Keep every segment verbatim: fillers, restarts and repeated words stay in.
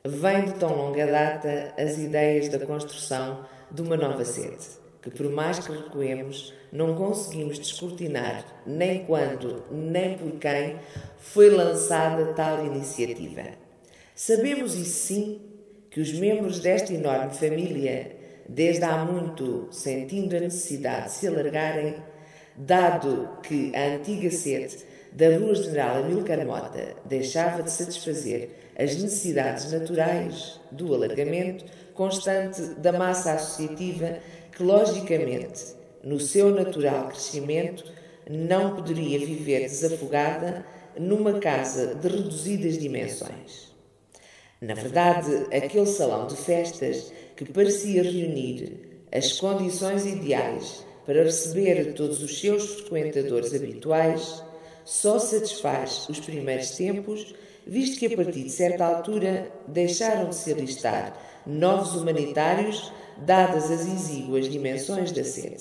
vêm de tão longa data as ideias da construção de uma nova sede, que por mais que recuemos, não conseguimos descortinar nem quando, nem por quem foi lançada tal iniciativa. Sabemos, isso sim, que os membros desta enorme família, desde há muito sentindo a necessidade de se alargarem, dado que a antiga sede da Rua General Amílcar Mota deixava de satisfazer as necessidades naturais do alargamento constante da massa associativa que, logicamente, no seu natural crescimento, não poderia viver desafogada numa casa de reduzidas dimensões. Na verdade, aquele salão de festas que parecia reunir as condições ideais para receber todos os seus frequentadores habituais, só satisfaz os primeiros tempos, visto que a partir de certa altura deixaram de se alistar novos humanitários, dadas as exíguas dimensões da sede.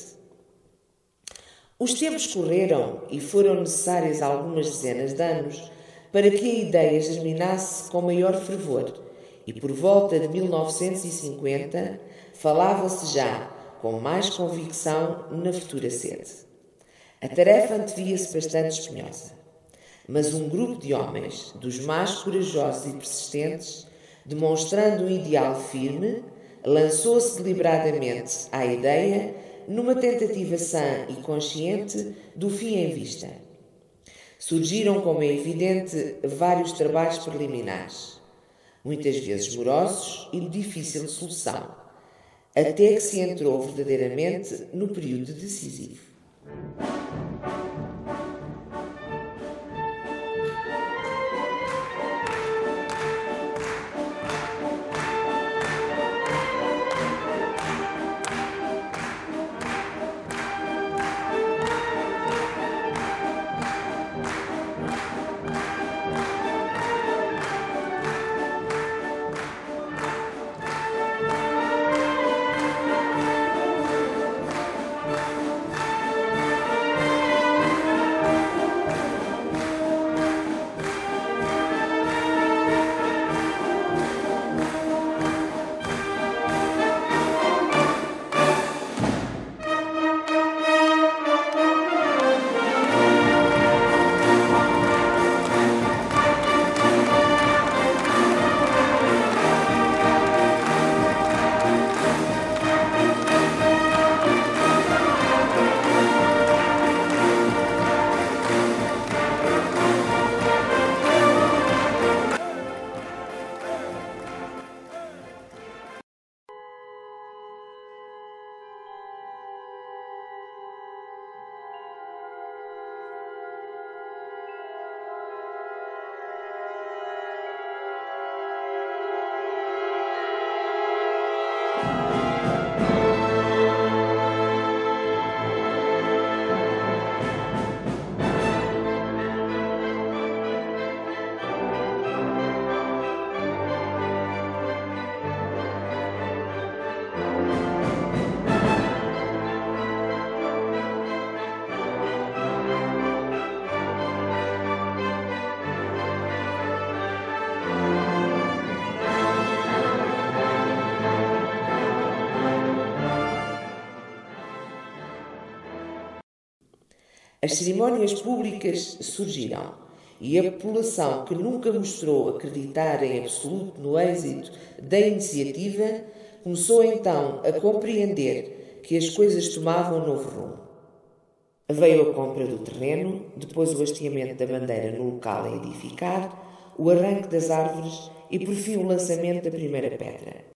Os tempos correram e foram necessárias algumas dezenas de anos para que a ideia germinasse com maior fervor, e por volta de mil novecentos e cinquenta falava-se já com mais convicção na futura sede. A tarefa antevia-se bastante espinhosa, mas um grupo de homens, dos mais corajosos e persistentes, demonstrando um ideal firme, lançou-se deliberadamente à ideia numa tentativa sã e consciente do fim em vista. Surgiram, como é evidente, vários trabalhos preliminares, muitas vezes morosos e de difícil solução, até que se entrou verdadeiramente no período decisivo. As cerimónias públicas surgiram e a população, que nunca mostrou acreditar em absoluto no êxito da iniciativa, começou então a compreender que as coisas tomavam um novo rumo. Veio a compra do terreno, depois o hasteamento da bandeira no local a edificar, o arranque das árvores e, por fim, o lançamento da primeira pedra.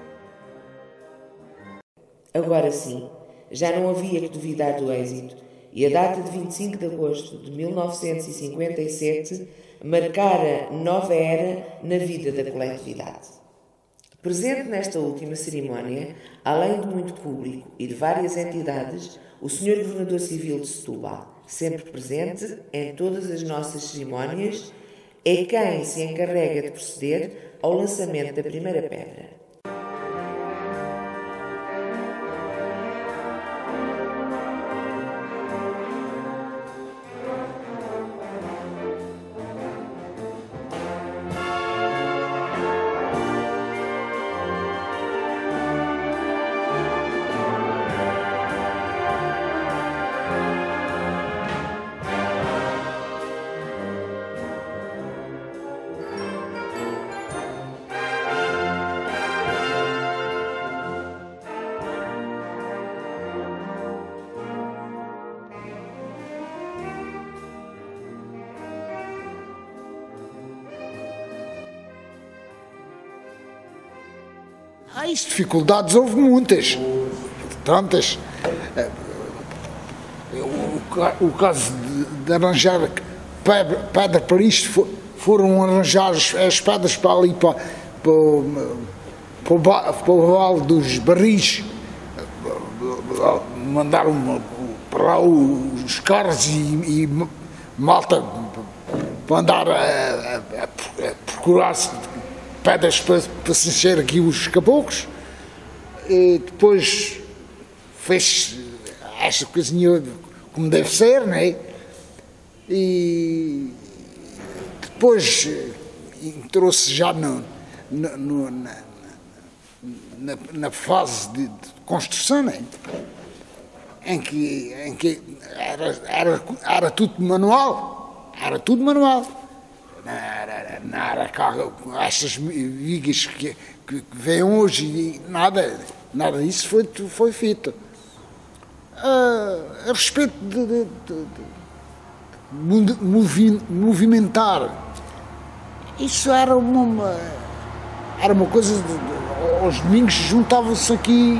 Agora sim, já não havia que duvidar do êxito, e a data de vinte e cinco de agosto de mil novecentos e cinquenta e sete marcara nova era na vida da coletividade. Presente nesta última cerimónia, além de muito público e de várias entidades, o senhor Governador Civil de Setúbal, sempre presente em todas as nossas cerimónias, é quem se encarrega de proceder ao lançamento da primeira pedra. Ah, isso, dificuldades houve muitas, tantas. O, o caso de, de arranjar pedra, pedra para isto, foram arranjar as, as pedras para ali, para, para, para, para o Vale dos Barris, mandaram para lá os carros e, e malta para andar a, a, a procurar pedras para, para se encher aqui os caboclos. E depois fez esta coisinha como deve ser, não é? E depois entrou-se já no, no, no, na, na, na fase de, de construção, não é? Em que, em que era, era, era tudo manual, era tudo manual. Não era, não era cá, estas vigas que, que vêm hoje, nada, nada disso foi, foi feito. Uh, a respeito de, de, de, de movi, movimentar, isso era uma, era uma coisa, de, de, aos domingos juntavam-se aqui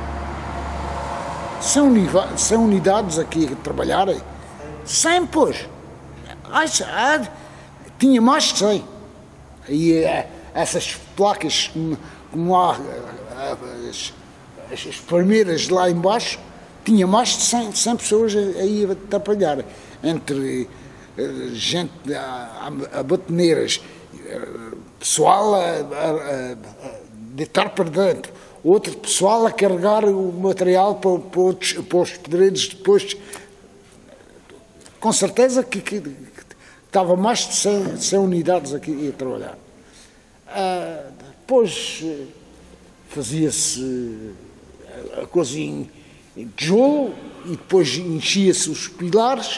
cem unidades aqui a trabalharem, cem, pois. Ai, ai, tinha mais de cem. E essas placas, como, como há as, as primeiras lá embaixo, tinha mais de cem, cem pessoas aí a trabalhar, entre gente a, a batoneiras, pessoal a, a, a deitar para dentro, outro pessoal a carregar o material para, para, outros, para os pedreiros depois. Com certeza que, que, que estava mais de cem, cem unidades aqui a trabalhar. Ah, depois fazia-se a coisa em, em tijolo e depois enchia-se os pilares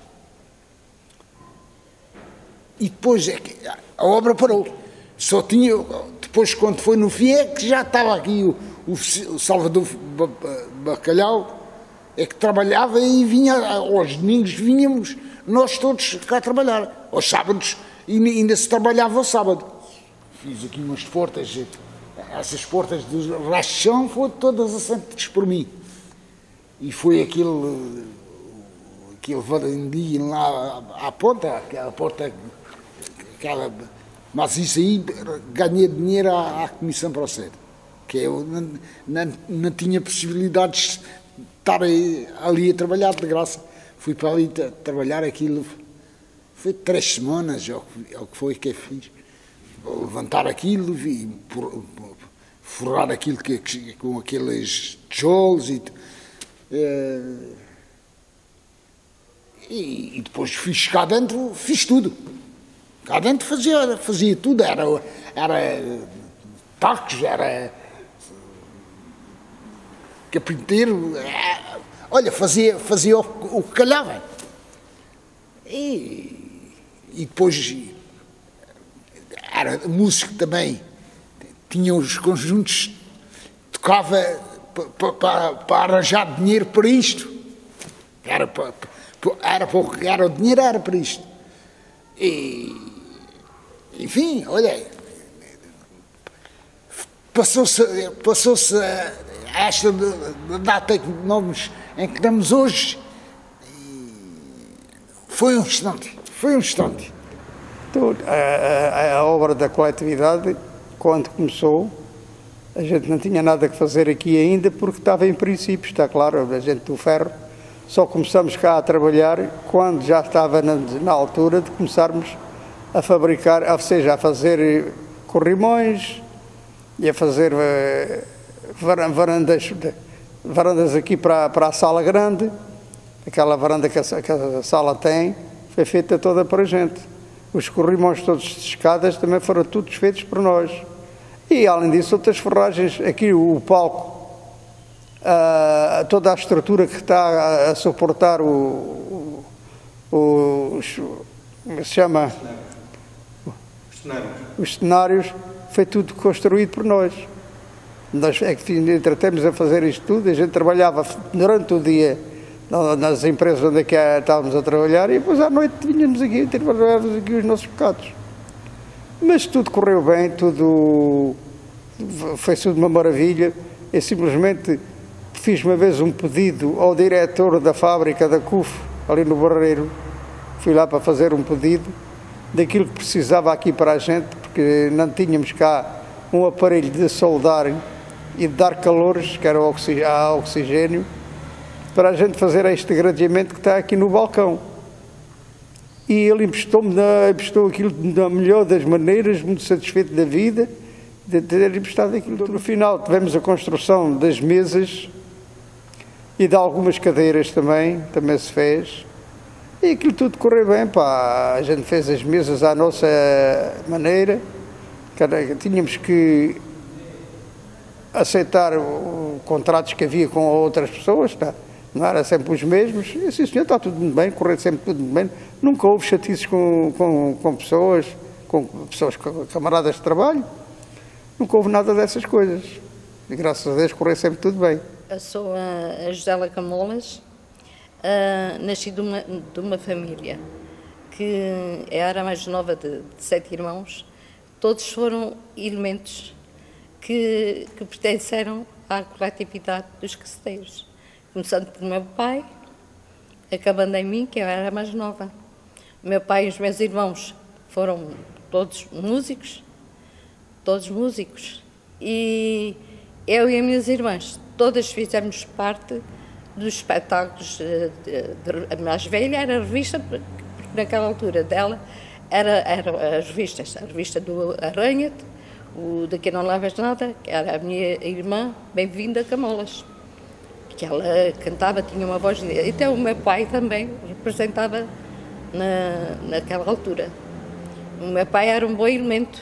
e depois é que a obra parou. Só tinha, depois quando foi no fim é que já estava aqui o, o Salvador Bacalhau, é que trabalhava e vinha, aos domingos vinhamos nós todos cá trabalhar, aos sábados, e ainda se trabalhava ao sábado. Fiz aqui umas portas, essas portas de rachão foram todas assentadas por mim. E foi aquele, aquele varandinho lá à ponta, aquela porta, aquela, mas isso aí ganhei dinheiro à, à Comissão para o Sede, que eu não, não, não tinha possibilidades de estar ali a trabalhar de graça. Fui para ali a trabalhar aquilo, foi três semanas, é o que foi que eu fiz. Levantar aquilo e forrar aquilo que, que, com aqueles tijolos e, e, e depois fiz cá dentro, fiz tudo. Cá dentro fazia, fazia tudo, era, era tacos, era carpinteiro, olha, fazia, fazia o, o que calhava. E, e depois era músico também, tinha os conjuntos, tocava para, para, para arranjar dinheiro para isto. Era para, era para o que era o dinheiro, era para isto. E, enfim, olha, passou-se passou-se esta data em que estamos hoje, Foi um instante, foi um instante. Então, a, a, a obra da coletividade, quando começou, a gente não tinha nada que fazer aqui ainda, porque estava em princípio, está claro, a gente do ferro. Só começamos cá a trabalhar quando já estava na, na altura de começarmos a fabricar, ou seja, a fazer corrimões e a fazer uh, varandas, varandas aqui para, para a sala grande. Aquela varanda que a, que a sala tem foi feita toda para a gente. Os corrimões todos de escadas também foram todos feitos por nós. E, além disso, outras ferragens, aqui o palco, uh, toda a estrutura que está a, a suportar o, o, o, como se chama? Os cenários. Os cenários, foi tudo construído por nós. Nós é que entretemos a fazer isto tudo, a gente trabalhava durante o dia nas empresas onde é que estávamos a trabalhar e depois à noite vinhamos aqui e trabalhávamos aqui os nossos bocados. Mas tudo correu bem, tudo foi tudo uma maravilha. Eu simplesmente fiz uma vez um pedido ao diretor da fábrica da C U F, ali no Barreiro. Fui lá para fazer um pedido daquilo que precisava aqui para a gente, porque não tínhamos cá um aparelho de soldar e de dar calores, que era o oxigênio, para a gente fazer este gradeamento que está aqui no balcão. E ele emprestou-me, emprestou aquilo da melhor das maneiras, muito satisfeito da vida, de ter emprestado aquilo. No final tivemos a construção das mesas e de algumas cadeiras também, também se fez. E aquilo tudo correu bem, pá. A gente fez as mesas à nossa maneira. Tínhamos que aceitar os contratos que havia com outras pessoas, tá? Não era sempre os mesmos. E assim, senhor, está tudo muito bem, correu sempre tudo muito bem. Nunca houve chatices com, com, com pessoas, com pessoas, com camaradas de trabalho. Nunca houve nada dessas coisas. E graças a Deus correu sempre tudo bem. Eu sou a Josela Camolas, uh, nasci de uma, de uma família que era a mais nova de, de sete irmãos. Todos foram elementos que, que pertenceram à coletividade dos caceteiros. Começando pelo meu pai, acabando em mim, que eu era a mais nova. O meu pai e os meus irmãos foram todos músicos, todos músicos. E eu e as minhas irmãs, todas fizemos parte dos espetáculos. De, de, de, a mais velha era a revista, porque naquela altura dela era, eram as revistas. A revista do Arranha-te, o Daqui Não Levas Nada, que era a minha irmã, Bem-vinda Camolas. Que ela cantava, tinha uma voz... Até o meu pai também representava na, naquela altura. O meu pai era um bom elemento.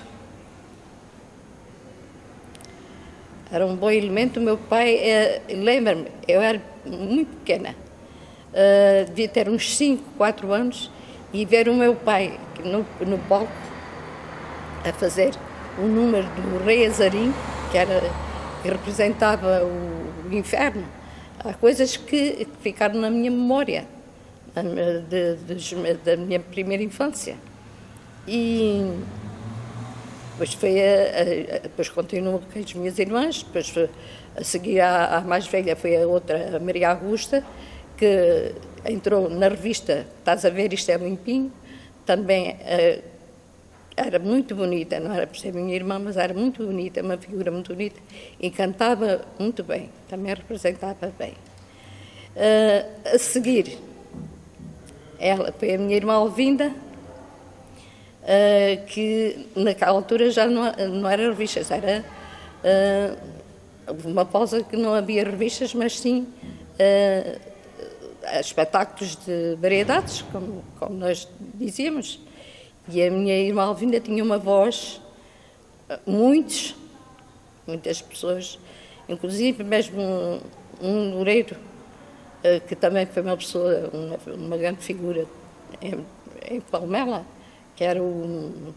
Era um bom elemento. O meu pai, eh, lembra-me, eu era muito pequena, uh, devia ter uns cinco, quatro anos, e ver o meu pai no, no palco a fazer um número do Rei Azarim, que, era, que representava o, o inferno. Há coisas que, que ficaram na minha memória, de, de, da minha primeira infância. E depois, foi a, a, depois continuo com as minhas irmãs, depois foi, a seguir à, à mais velha foi a outra, a Maria Augusta, que entrou na revista Estás a Ver, Isto é Limpinho, também a, era muito bonita, não era por ser minha irmã, mas era muito bonita, uma figura muito bonita, e cantava muito bem, também representava bem. Uh, a seguir, ela foi a minha irmã Alvinda, uh, que naquela altura já não, não era revistas, era uh, uma pausa que não havia revistas, mas sim uh, espetáculos de variedades, como, como nós dizíamos. E a minha irmã Alvinda tinha uma voz, muitos, muitas pessoas, inclusive mesmo um, um loureiro, que também foi uma pessoa, uma, uma grande figura em, em Palmela, que era o...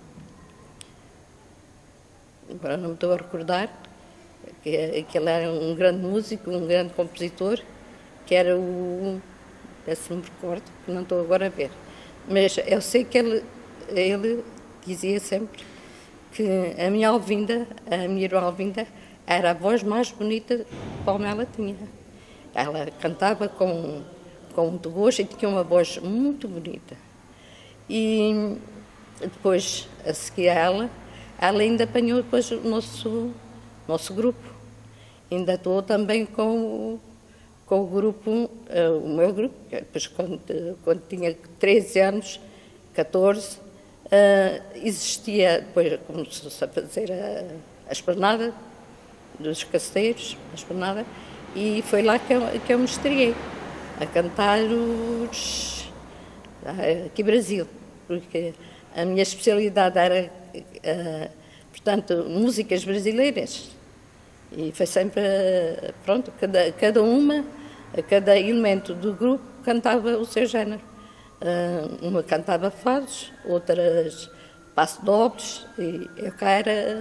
agora não me estou a recordar, que, que ele era um grande músico, um grande compositor, que era o... se me recordo, que não estou agora a ver. Mas eu sei que ele... ele dizia sempre que a minha Alvinda, a minha irmã Alvinda, era a voz mais bonita que Palmela tinha. Ela cantava com, com muito gosto, e tinha uma voz muito bonita. E depois, a seguir a ela, ela ainda apanhou depois o nosso, nosso grupo. Ainda estou também com o, com o grupo, uh, o meu grupo, depois quando, quando tinha treze anos, catorze, uh, existia, depois começou-se a fazer a, a esplanada dos caceteiros, a esplanada, e foi lá que eu, que eu me estreiei, a cantar os, aqui Brasil, porque a minha especialidade era, uh, portanto, músicas brasileiras. E foi sempre, pronto, cada, cada uma, cada elemento do grupo cantava o seu género. Uh, uma cantava fados, outras passo-dobles, e eu cá era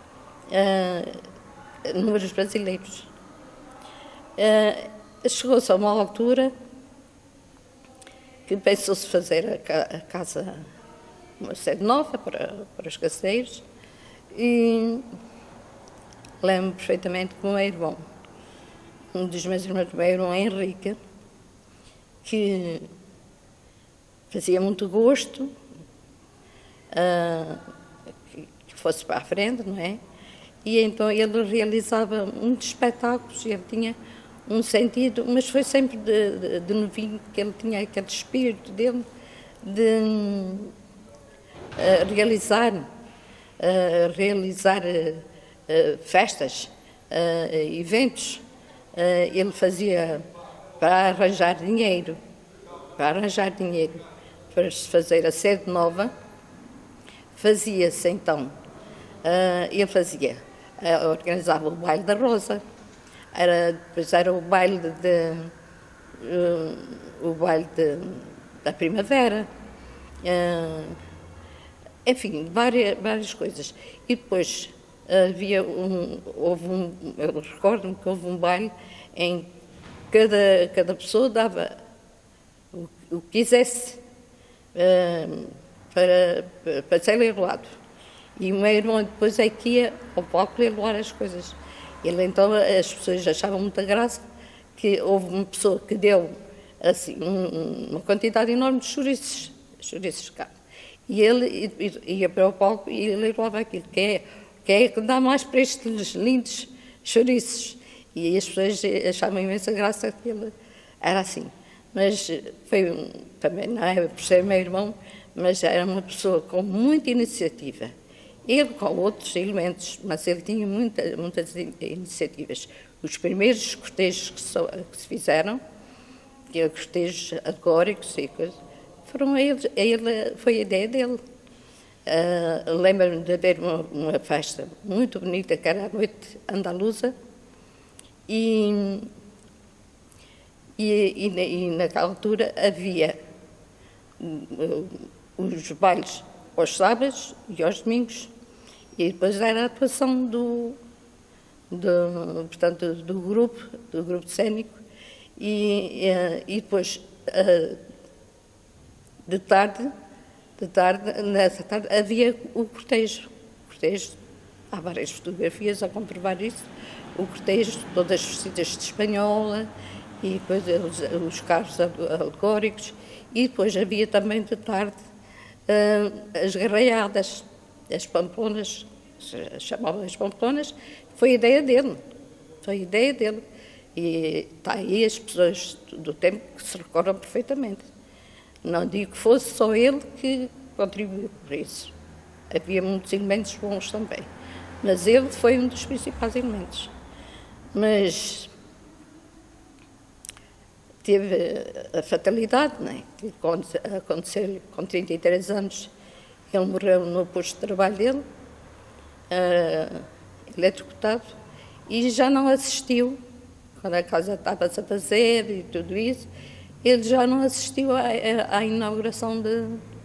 uh, números brasileiros. Uh, Chegou-se a uma altura que pensou-se fazer a, a casa, uma sede nova para, para os caceiros, e lembro perfeitamente que o meu irmão, um dos meus irmãos, o meu irmão Henrique, que fazia muito gosto uh, que, que fosse para a frente, não é? E então ele realizava muitos espetáculos, e ele tinha um sentido, mas foi sempre de, de, de novinho, que ele tinha aquele espírito dele de uh, realizar, uh, realizar uh, Uh, festas, uh, eventos. Uh, ele fazia para arranjar dinheiro, para arranjar dinheiro para se fazer a sede nova. Fazia-se então, uh, ele fazia, uh, organizava o baile da Rosa, era, depois era o baile de, uh, o baile de, da Primavera, uh, enfim, várias, várias coisas. E depois havia um, houve um, eu recordo-me que houve um baile em que cada, cada pessoa dava o, o que quisesse uh, para, para ser leiloado. E o meu irmão depois é que ia ao palco leiloar as coisas. Ele então, as pessoas achavam muita graça que houve uma pessoa que deu assim, um, uma quantidade enorme de chouriços, chouriços de carne. E ele ia para o palco e leiloava aquilo, que é Quem é que dá mais para estes lindos chouriços? E as pessoas achavam imensa graça que ele era assim. Mas foi um, também, não é por ser meu irmão, mas era uma pessoa com muita iniciativa. Ele com outros elementos, mas ele tinha muita, muitas iniciativas. Os primeiros cortejos que, so, que se fizeram, que eram cortejos alegóricos e coisas, foram a ele, a ele, foi a ideia dele. Uh, Lembro-me de haver uma, uma festa muito bonita, que era a Noite Andaluza, e, e, e, e naquela altura havia uh, os bailes aos sábados e aos domingos, e depois era a atuação do, do, portanto, do grupo, do grupo cênico, e, uh, e depois uh, de tarde De tarde, nessa tarde, havia o cortejo. O cortejo, há várias fotografias a comprovar isso. O cortejo, todas vestidas de espanhola, e depois os, os carros alegóricos. E depois havia também de tarde uh, as garraiadas, as pamponas, chamavam as pamponas. Foi a ideia dele. Foi a ideia dele. E está aí as pessoas do tempo que se recordam perfeitamente. Não digo que fosse só ele que contribuiu por isso. Havia muitos elementos bons também. Mas ele foi um dos principais elementos. Mas teve a fatalidade, não é? Que aconteceu com trinta e três anos. Ele morreu no posto de trabalho dele, uh, eletrocutado, e já não assistiu, quando a casa estava-se a fazer e tudo isso, ele já não assistiu à, à inauguração de,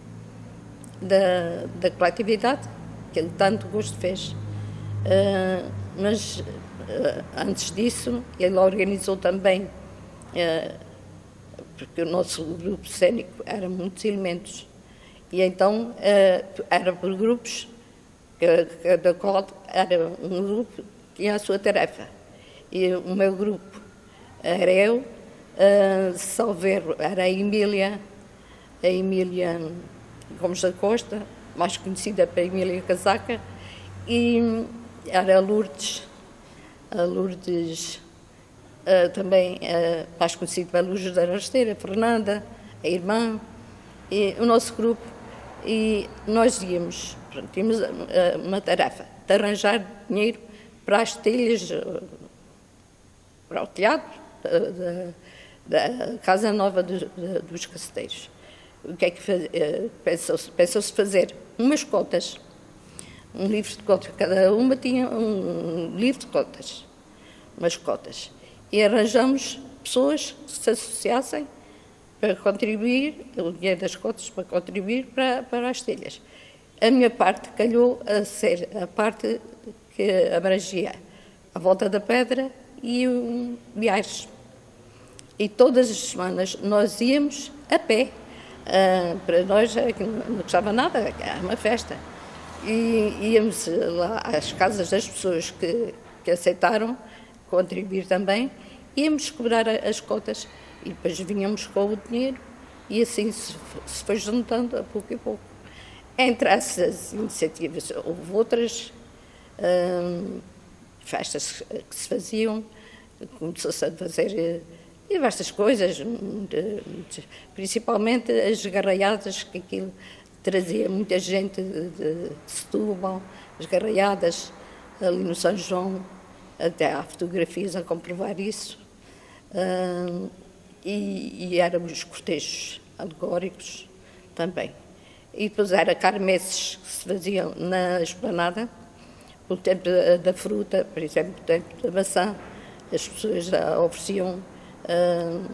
da, da coletividade, que ele tanto gosto fez. Uh, mas, uh, antes disso, ele organizou também, uh, porque o nosso grupo cênico era muitos elementos, e então uh, era por grupos, cada qual era um grupo que tinha a sua tarefa. E o meu grupo era eu, uh, Salver era a Emília, a Emília Gomes da Costa, mais conhecida para Emília Casaca, e era a Lourdes, a Lourdes uh, também uh, mais conhecida para Lourdes da Rasteira, a Fernanda, a irmã, e o nosso grupo, e nós íamos, pronto, tínhamos uh, uma tarefa de arranjar dinheiro para as telhas, uh, para o telhado da, da, da Casa Nova dos, da, dos Caceteiros. O que é que uh, pensou-se? Pensou-se fazer umas cotas, um livro de cotas, cada uma tinha um livro de cotas, umas cotas, e arranjamos pessoas que se associassem para contribuir, o dinheiro das cotas para contribuir para, para as telhas. A minha parte calhou a ser a parte que abrangia a Volta da Pedra e o Biares. E todas as semanas nós íamos a pé. Uh, para nós não gostava nada, era uma festa. E íamos lá às casas das pessoas que, que aceitaram contribuir também, íamos cobrar as cotas e depois vinhamos com o dinheiro e assim se, se foi juntando a pouco e pouco. Entre essas iniciativas houve outras hum, festas que se faziam, começou-se a fazer diversas coisas, principalmente as garraiadas, que aquilo trazia muita gente de, de, de Setúbal, as garraiadas ali no São João, até há fotografias a comprovar isso. Hum, E, e eram os cortejos alegóricos também. E depois era carmeses que se faziam na esplanada, pelo tempo da, da fruta, por exemplo, pelo tempo da maçã, as pessoas ofereciam uh,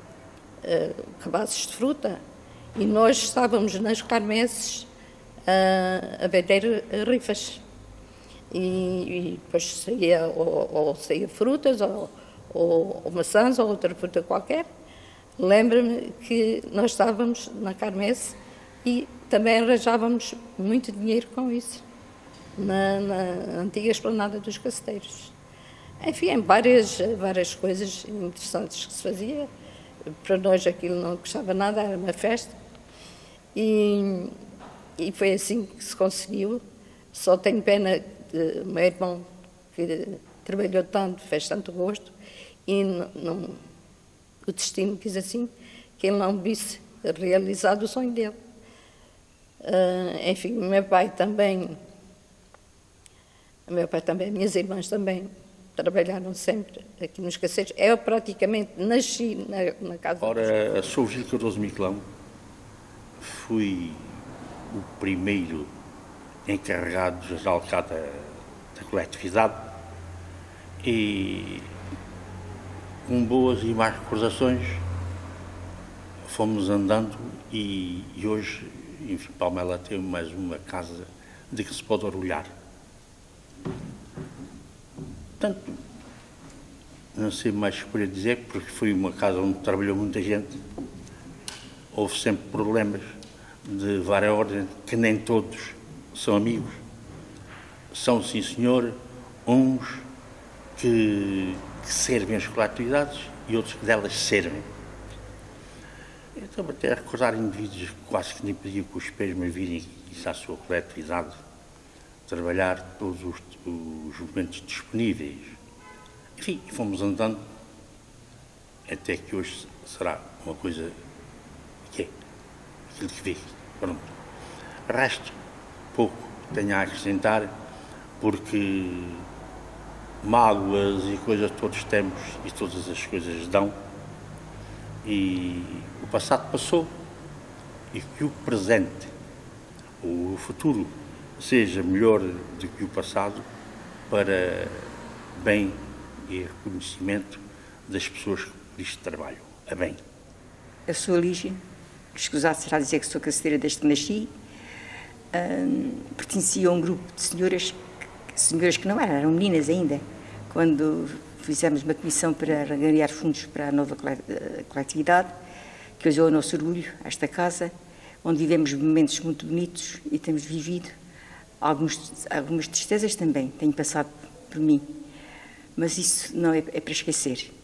uh, cabazes de fruta e nós estávamos nas carmeses uh, a vender rifas. E, e depois saía, ou, ou saía frutas, ou, ou, ou maçãs, ou outra fruta qualquer. Lembro-me que nós estávamos na Carmesse e também arranjávamos muito dinheiro com isso, na, na antiga esplanada dos Caceteiros. Enfim, várias, várias coisas interessantes que se fazia. Para nós aquilo não custava nada, era uma festa. E, e foi assim que se conseguiu. Só tenho pena de meu irmão, que trabalhou tanto, fez tanto gosto, e não... não o destino quis assim, que ele não visse realizado o sonho dele. Uh, enfim, o meu pai também, o meu pai também, minhas irmãs também, trabalharam sempre aqui nos Caceteiros. Eu praticamente nasci na, na casa... Ora, sou Gil Cardoso Michelão, fui o primeiro encarregado geral cá da, da coletividade e... com boas e más recordações, fomos andando e, e hoje, enfim, Palmela tem mais uma casa de que se pode orgulhar. Portanto, não sei mais o que poder dizer, porque foi uma casa onde trabalhou muita gente, houve sempre problemas de várias ordens, que nem todos são amigos. São, sim senhor, uns que... que servem as coletividades e outros que delas servem. Eu estou até a recordar indivíduos que quase que nem pediam que os pés me virem isso à sua coletividade, trabalhar todos os, os momentos disponíveis. Enfim, fomos andando até que hoje será uma coisa que é aquilo que vê. Pronto. Resto, pouco tenho a acrescentar, porque mágoas e coisas todos temos e todas as coisas dão, e o passado passou e que o presente, o futuro, seja melhor do que o passado, para bem e reconhecimento das pessoas que por isto trabalham, a bem. Eu sou a Lígia, escusado será dizer que sou caceteira desde que nasci. Um, pertencia a um grupo de senhoras, senhoras que não eram, eram meninas ainda, quando fizemos uma comissão para angariar fundos para a nova coletividade, que hoje é o nosso orgulho, esta casa, onde vivemos momentos muito bonitos e temos vivido alguns, algumas tristezas também, tenho passado por mim, mas isso não é, é para esquecer.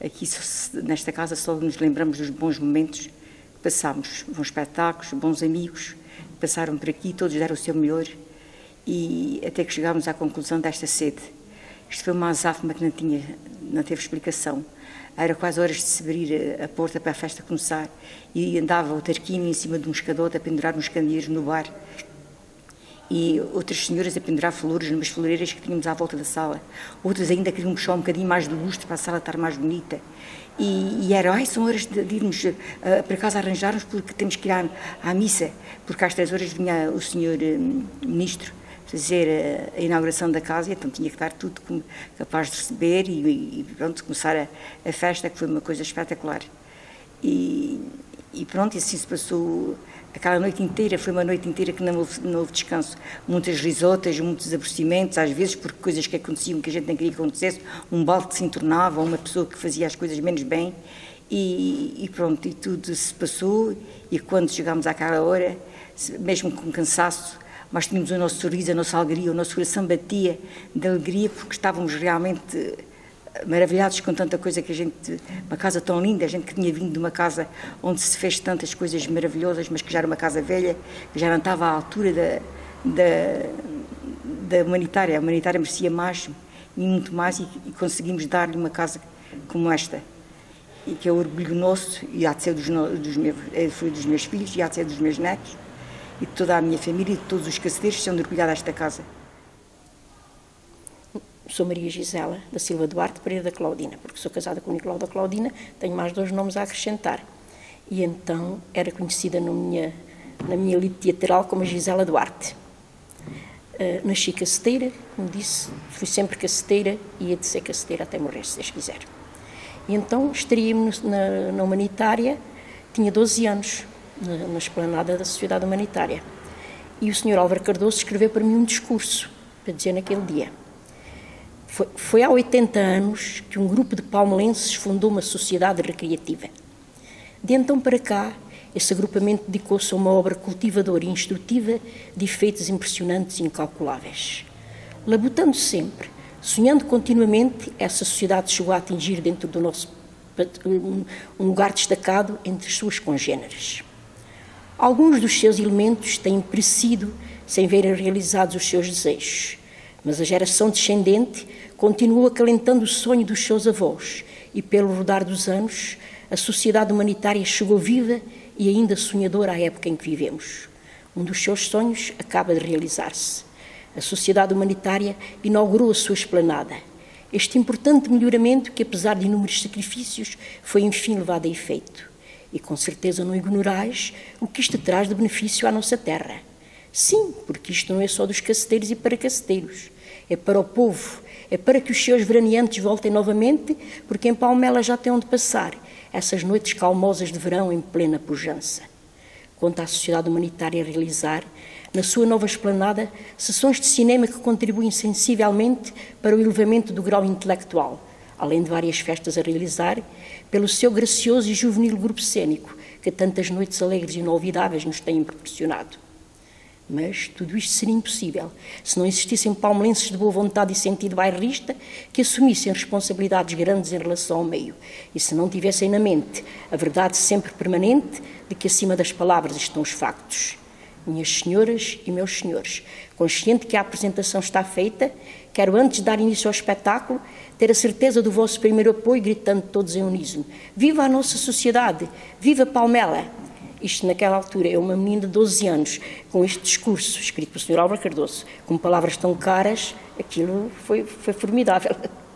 aqui nesta casa só nos lembramos dos bons momentos que passámos, bons espetáculos, bons amigos, passaram por aqui, todos deram o seu melhor, e até que chegámos à conclusão desta sede. Isto foi uma azáfama que não tinha, não teve explicação. Era quase horas de se abrir a porta para a festa começar, e andava o Tarquínio em cima de um escadote a pendurar uns candeeiros no bar, e outras senhoras a pendurar flores numas floreiras que tínhamos à volta da sala. Outras ainda queriam puxar um bocadinho mais de lustre para a sala estar mais bonita. E, e era, ai, são horas de, de irmos uh, para casa arranjar-nos porque temos que ir à, à missa, porque às três horas vinha o senhor uh, ministro fazer a, a inauguração da casa, e então tinha que estar tudo como, capaz de receber e, e pronto, começar a, a festa, que foi uma coisa espetacular. E, e pronto, e assim se passou aquela noite inteira. Foi uma noite inteira que não houve, não houve descanso. Muitas risotas, muitos aborrecimentos, às vezes por coisas que aconteciam que a gente não queria que acontecesse, um balde que se entornava, uma pessoa que fazia as coisas menos bem, e, e pronto, e tudo se passou, e quando chegámos àquela hora, mesmo com cansaço, mas tínhamos o nosso sorriso, a nossa alegria, o nosso coração batia de alegria, porque estávamos realmente maravilhados com tanta coisa que a gente, uma casa tão linda, a gente que tinha vindo de uma casa onde se fez tantas coisas maravilhosas, mas que já era uma casa velha, que já não estava à altura da, da, da humanitária. A humanitária merecia mais e muito mais, e, e conseguimos dar-lhe uma casa como esta, e que é o orgulho nosso, e há de ser dos, dos meus, foi dos meus filhos, e há de ser dos meus netos, e de toda a minha família, e de todos os caceteiros que são de orgulhar desta casa. Sou Maria Gisela da Silva Duarte Pereira da Claudina, porque sou casada com o Nicolau da Claudina, tenho mais dois nomes a acrescentar. E então era conhecida na minha, na minha elite teatral como a Gisela Duarte. Uh, nasci caceteira, como disse, fui sempre caceteira e ia de ser caceteira até morrer, se Deus quiser. E então estreiei-me na, na Humanitária, tinha doze anos, na, na esplanada da Sociedade Humanitária. E o senhor Álvaro Cardoso escreveu para mim um discurso, para dizer naquele dia. Foi, foi há oitenta anos que um grupo de palmelenses fundou uma sociedade recreativa. De então para cá, esse agrupamento dedicou-se a uma obra cultivadora e instrutiva de efeitos impressionantes e incalculáveis. Labutando sempre, sonhando continuamente, essa sociedade chegou a atingir dentro do nosso um lugar destacado entre as suas congêneres. Alguns dos seus elementos têm perecido sem verem realizados os seus desejos, mas a geração descendente continuou acalentando o sonho dos seus avós e, pelo rodar dos anos, a sociedade humanitária chegou viva e ainda sonhadora à época em que vivemos. Um dos seus sonhos acaba de realizar-se. A sociedade humanitária inaugurou a sua esplanada. Este importante melhoramento, que apesar de inúmeros sacrifícios, foi enfim levado a efeito. E com certeza não ignorais o que isto traz de benefício à nossa terra. Sim, porque isto não é só dos caceteiros e para caceteiros. É para o povo, é para que os seus veraneantes voltem novamente, porque em Palmela já têm onde passar essas noites calmosas de verão em plena pujança. Quanto à sociedade humanitária a realizar, na sua nova esplanada, sessões de cinema que contribuem sensivelmente para o elevamento do grau intelectual, além de várias festas a realizar, pelo seu gracioso e juvenil grupo cênico, que tantas noites alegres e inolvidáveis nos têm proporcionado. Mas tudo isto seria impossível se não existissem palmelenses de boa vontade e sentido bairrista que assumissem responsabilidades grandes em relação ao meio e se não tivessem na mente a verdade sempre permanente de que acima das palavras estão os factos. Minhas senhoras e meus senhores, consciente que a apresentação está feita, quero antes de dar início ao espetáculo ter a certeza do vosso primeiro apoio, gritando todos em uníssono: viva a nossa sociedade, viva Palmela! Isto, naquela altura, é uma menina de doze anos, com este discurso, escrito pelo senhor Álvaro Cardoso, com palavras tão caras, aquilo foi, foi formidável.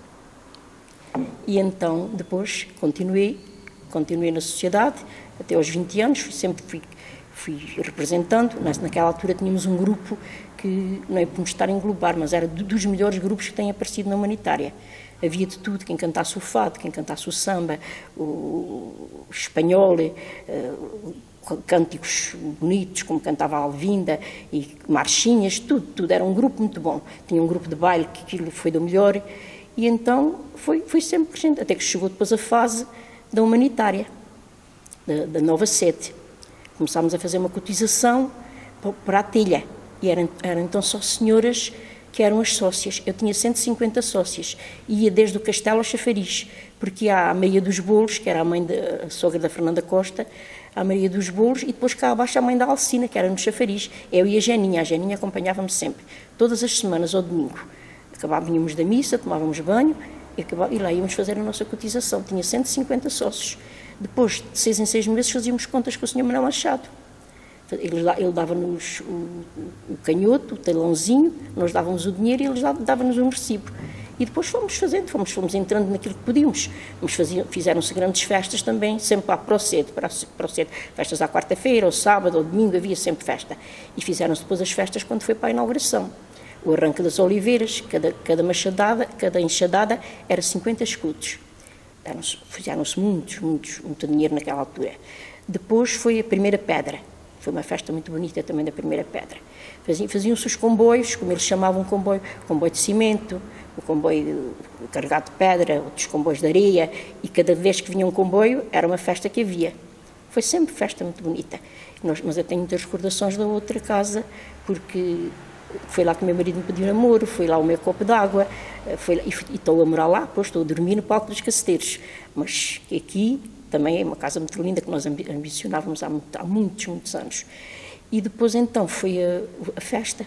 E então, depois, continuei, continuei na sociedade, até aos vinte anos, sempre fui, fui representando. Naquela altura tínhamos um grupo que, não é por me estar a englobar, mas era dos melhores grupos que têm aparecido na humanitária. Havia de tudo, quem cantasse o fado, quem cantasse o samba, o, o espanhol, uh, cânticos bonitos, como cantava a Alvinda, e marchinhas, tudo, tudo. Era um grupo muito bom. Tinha um grupo de baile que aquilo foi do melhor, e então foi, foi sempre presente, até que chegou depois a fase da humanitária, da, da nova sede. Começámos a fazer uma cotização para a telha, e eram, eram então só senhoras que eram as sócias. Eu tinha cento e cinquenta sócias, e ia desde o Castelo ao Chafariz, porque há a Maria dos Bolos, que era a mãe da a sogra da Fernanda Costa, a Maria dos Bolos, e depois cá abaixo a mãe da Alcina, que era no chafariz. Eu e a Geninha, a Geninha acompanhava-me sempre, todas as semanas, ao domingo. Acabávamos da missa, tomávamos banho, e, acabava, e lá íamos fazer a nossa cotização. Tinha cento e cinquenta sócios. Depois, de seis em seis meses, fazíamos contas com o senhor Manuel Machado. Ele, ele dava-nos o, o canhoto, o talãozinho, nós dávamos o dinheiro e eles davam-nos um recibo. E depois fomos fazendo, fomos, fomos entrando naquilo que podíamos. Fizeram-se grandes festas também, sempre para o cedo, para o cedo. Festas à quarta-feira, ao sábado, ao domingo, havia sempre festa. E fizeram-se depois as festas quando foi para a inauguração. O arranque das oliveiras, cada, cada machadada, cada enxadada era cinquenta escudos. Fizeram-se muitos, muitos, muito dinheiro naquela altura. Depois foi a primeira pedra. Foi uma festa muito bonita também da primeira pedra. Faziam-se os comboios, como eles chamavam comboio, o comboio de cimento, o comboio carregado de pedra, outros comboios de areia, e cada vez que vinha um comboio era uma festa que havia. Foi sempre festa muito bonita. Nós, mas eu tenho muitas recordações da outra casa, porque foi lá que o meu marido me pediu namoro, foi lá o meu copo d'água, foi, e, e estou a morar lá, pois estou a dormir no Palco dos Caceteiros. Mas aqui também é uma casa muito linda que nós ambicionávamos há, muito, há muitos, muitos anos. E depois então foi a, a festa.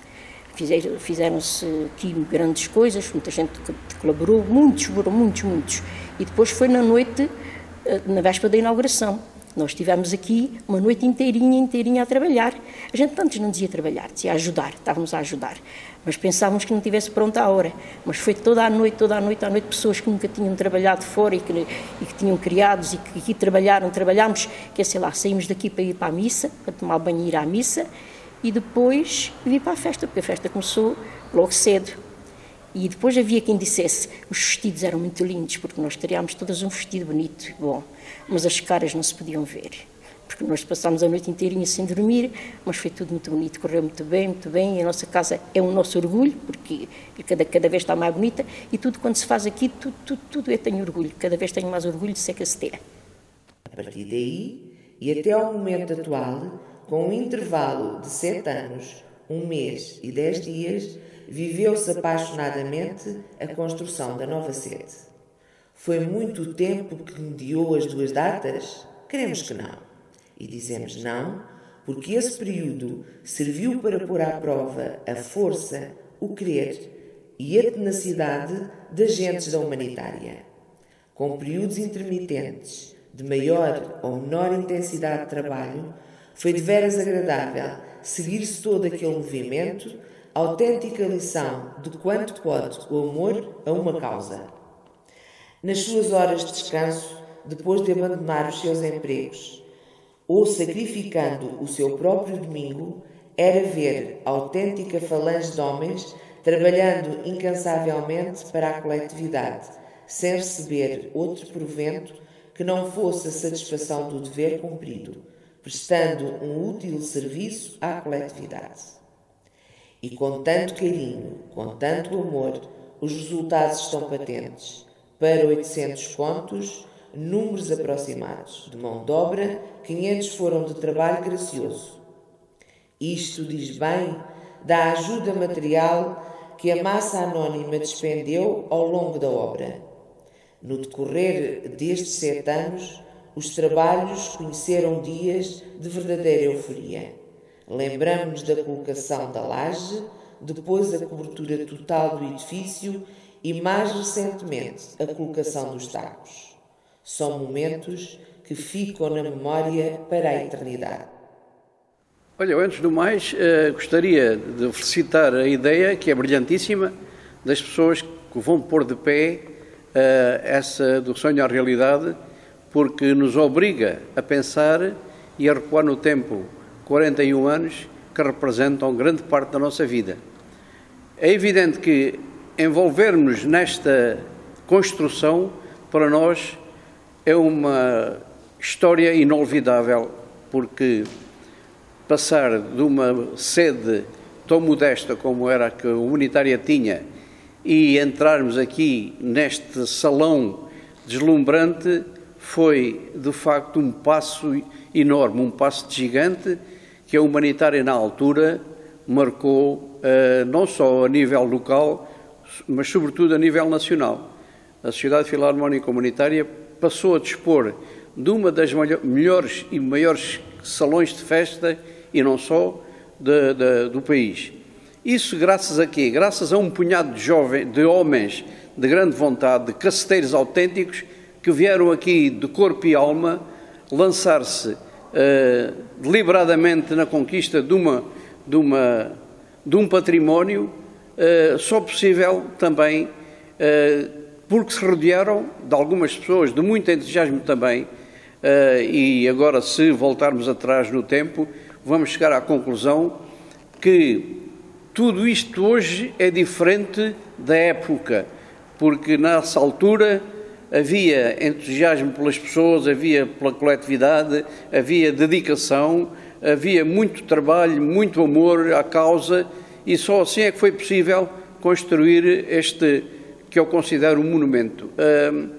Fizeram, fizeram-se aqui grandes coisas, muita gente colaborou, muitos, foram muitos, muitos. E depois foi na noite, na véspera da inauguração. Nós estivemos aqui uma noite inteirinha, inteirinha a trabalhar. A gente antes não dizia trabalhar, dizia ajudar, estávamos a ajudar. Mas pensávamos que não estivesse pronta a hora. Mas foi toda a noite, toda a noite, à noite, pessoas que nunca tinham trabalhado fora e que, e que tinham criados e que aqui trabalharam, trabalhámos, que é, sei lá, saímos daqui para ir para a missa, para tomar banho e ir à missa, e depois vir para a festa, porque a festa começou logo cedo. E depois havia quem dissesse, os vestidos eram muito lindos, porque nós teríamos todas um vestido bonito, bom, mas as caras não se podiam ver, porque nós passámos a noite inteirinha sem dormir, mas foi tudo muito bonito, correu muito bem, muito bem, e a nossa casa é o nosso orgulho, porque cada, cada vez está mais bonita, e tudo quando se faz aqui, tudo, tudo, tudo eu tenho orgulho, cada vez tenho mais orgulho de ser caceteira. A partir daí, e até ao momento atual, com um intervalo de sete anos, um mês e dez dias, viveu-se apaixonadamente a construção da nova sede. Foi muito o tempo que mediou as duas datas? Queremos que não. E dizemos não, porque esse período serviu para pôr à prova a força, o querer e a tenacidade de agentes da humanitária. Com períodos intermitentes, de maior ou menor intensidade de trabalho, foi de veras agradável seguir-se todo aquele movimento, autêntica lição de quanto pode o amor a uma causa. Nas suas horas de descanso, depois de abandonar os seus empregos, ou sacrificando o seu próprio domingo, era ver a autêntica falange de homens trabalhando incansavelmente para a coletividade, sem receber outro provento que não fosse a satisfação do dever cumprido, prestando um útil serviço à coletividade. E com tanto carinho, com tanto amor, os resultados estão patentes. Para oitocentos contos, números aproximados. De mão de obra, quinhentos foram de trabalho gracioso. Isto diz bem da ajuda material que a massa anónima despendeu ao longo da obra. No decorrer destes sete anos, os trabalhos conheceram dias de verdadeira euforia. Lembramos-nos da colocação da laje, depois a cobertura total do edifício e, mais recentemente, a colocação dos tacos. São momentos que ficam na memória para a eternidade. Olha, eu, antes do mais, eh, gostaria de felicitar a ideia, que é brilhantíssima, das pessoas que vão pôr de pé eh, essa do sonho à realidade, porque nos obriga a pensar e a recuar no tempo quarenta e um anos que representam grande parte da nossa vida. É evidente que envolvermos nesta construção, para nós, é uma história inolvidável, porque passar de uma sede tão modesta como era a que a Humanitária tinha e entrarmos aqui neste salão deslumbrante foi, de facto, um passo enorme, um passo de gigante que a Humanitária, na altura, marcou uh, não só a nível local, mas sobretudo a nível nacional. a Sociedade Filarmónica Comunitária passou a dispor de uma das melhores e maiores salões de festa, e não só, de, de, do país. Isso graças a quê? Graças a um punhado de, jovens, de homens de grande vontade, de caceteiros autênticos, que vieram aqui de corpo e alma lançar-se uh, deliberadamente na conquista de, uma, de, uma, de um património uh, só possível também uh, porque se rodearam de algumas pessoas, de muito entusiasmo também, uh, e agora, se voltarmos atrás no tempo, vamos chegar à conclusão que tudo isto hoje é diferente da época, porque nessa altura havia entusiasmo pelas pessoas, havia pela coletividade, havia dedicação, havia muito trabalho, muito amor à causa, e só assim é que foi possível construir este, que eu considero um monumento. Uh,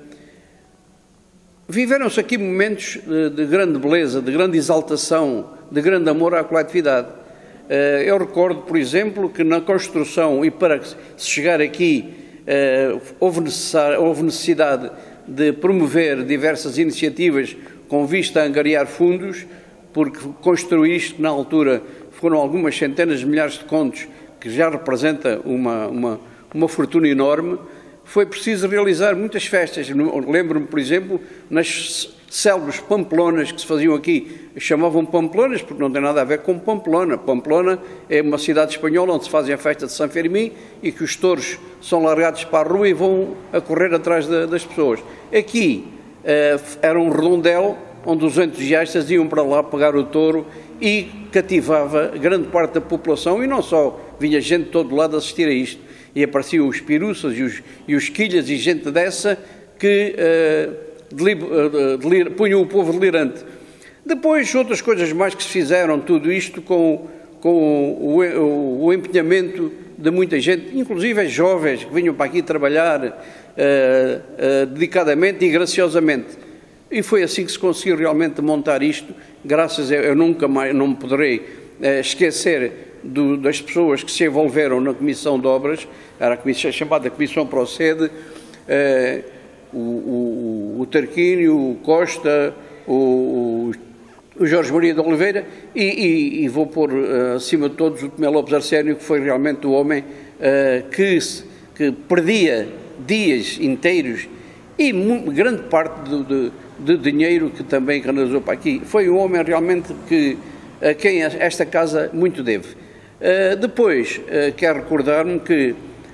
viveram-se aqui momentos de, de grande beleza, de grande exaltação, de grande amor à coletividade. Uh, eu recordo, por exemplo, que na construção, e para se chegar aqui, uh, houve, houve necessidade de promover diversas iniciativas com vista a angariar fundos, porque construir isto, na altura, foram algumas centenas de milhares de contos, que já representa uma, uma, uma fortuna enorme. Foi preciso realizar muitas festas. Lembro-me, por exemplo, nas célebres Pamplonas que se faziam aqui, chamavam Pamplonas porque não tem nada a ver com Pamplona. Pamplona é uma cidade espanhola onde se fazem a festa de São Fermim e que os touros são largados para a rua e vão a correr atrás de, das pessoas. Aqui uh, era um redondel onde os entusiastas iam para lá pegar o touro e cativava grande parte da população, e não só, vinha gente de todo lado assistir a isto, e apareciam os piruças e os, e os quilhas e gente dessa que uh, Delir, punham o povo delirante. Depois, outras coisas mais que se fizeram, tudo isto com, com o, o, o empenhamento de muita gente, inclusive jovens que vinham para aqui trabalhar uh, uh, dedicadamente e graciosamente. E foi assim que se conseguiu realmente montar isto, graças a, eu nunca mais, não me poderei uh, esquecer do, das pessoas que se envolveram na Comissão de Obras, era a comissão, chamada Comissão Procede, uh, O, o, o Tarquínio, o Costa, o, o Jorge Maria de Oliveira e, e, e vou pôr uh, acima de todos o Tomé Lopes Arsénio, que foi realmente o homem uh, que, que perdia dias inteiros e grande parte do, de, de dinheiro que também canalizou para aqui. Foi um homem realmente que, a quem esta casa muito deve. Uh, depois, uh, quero recordar-me que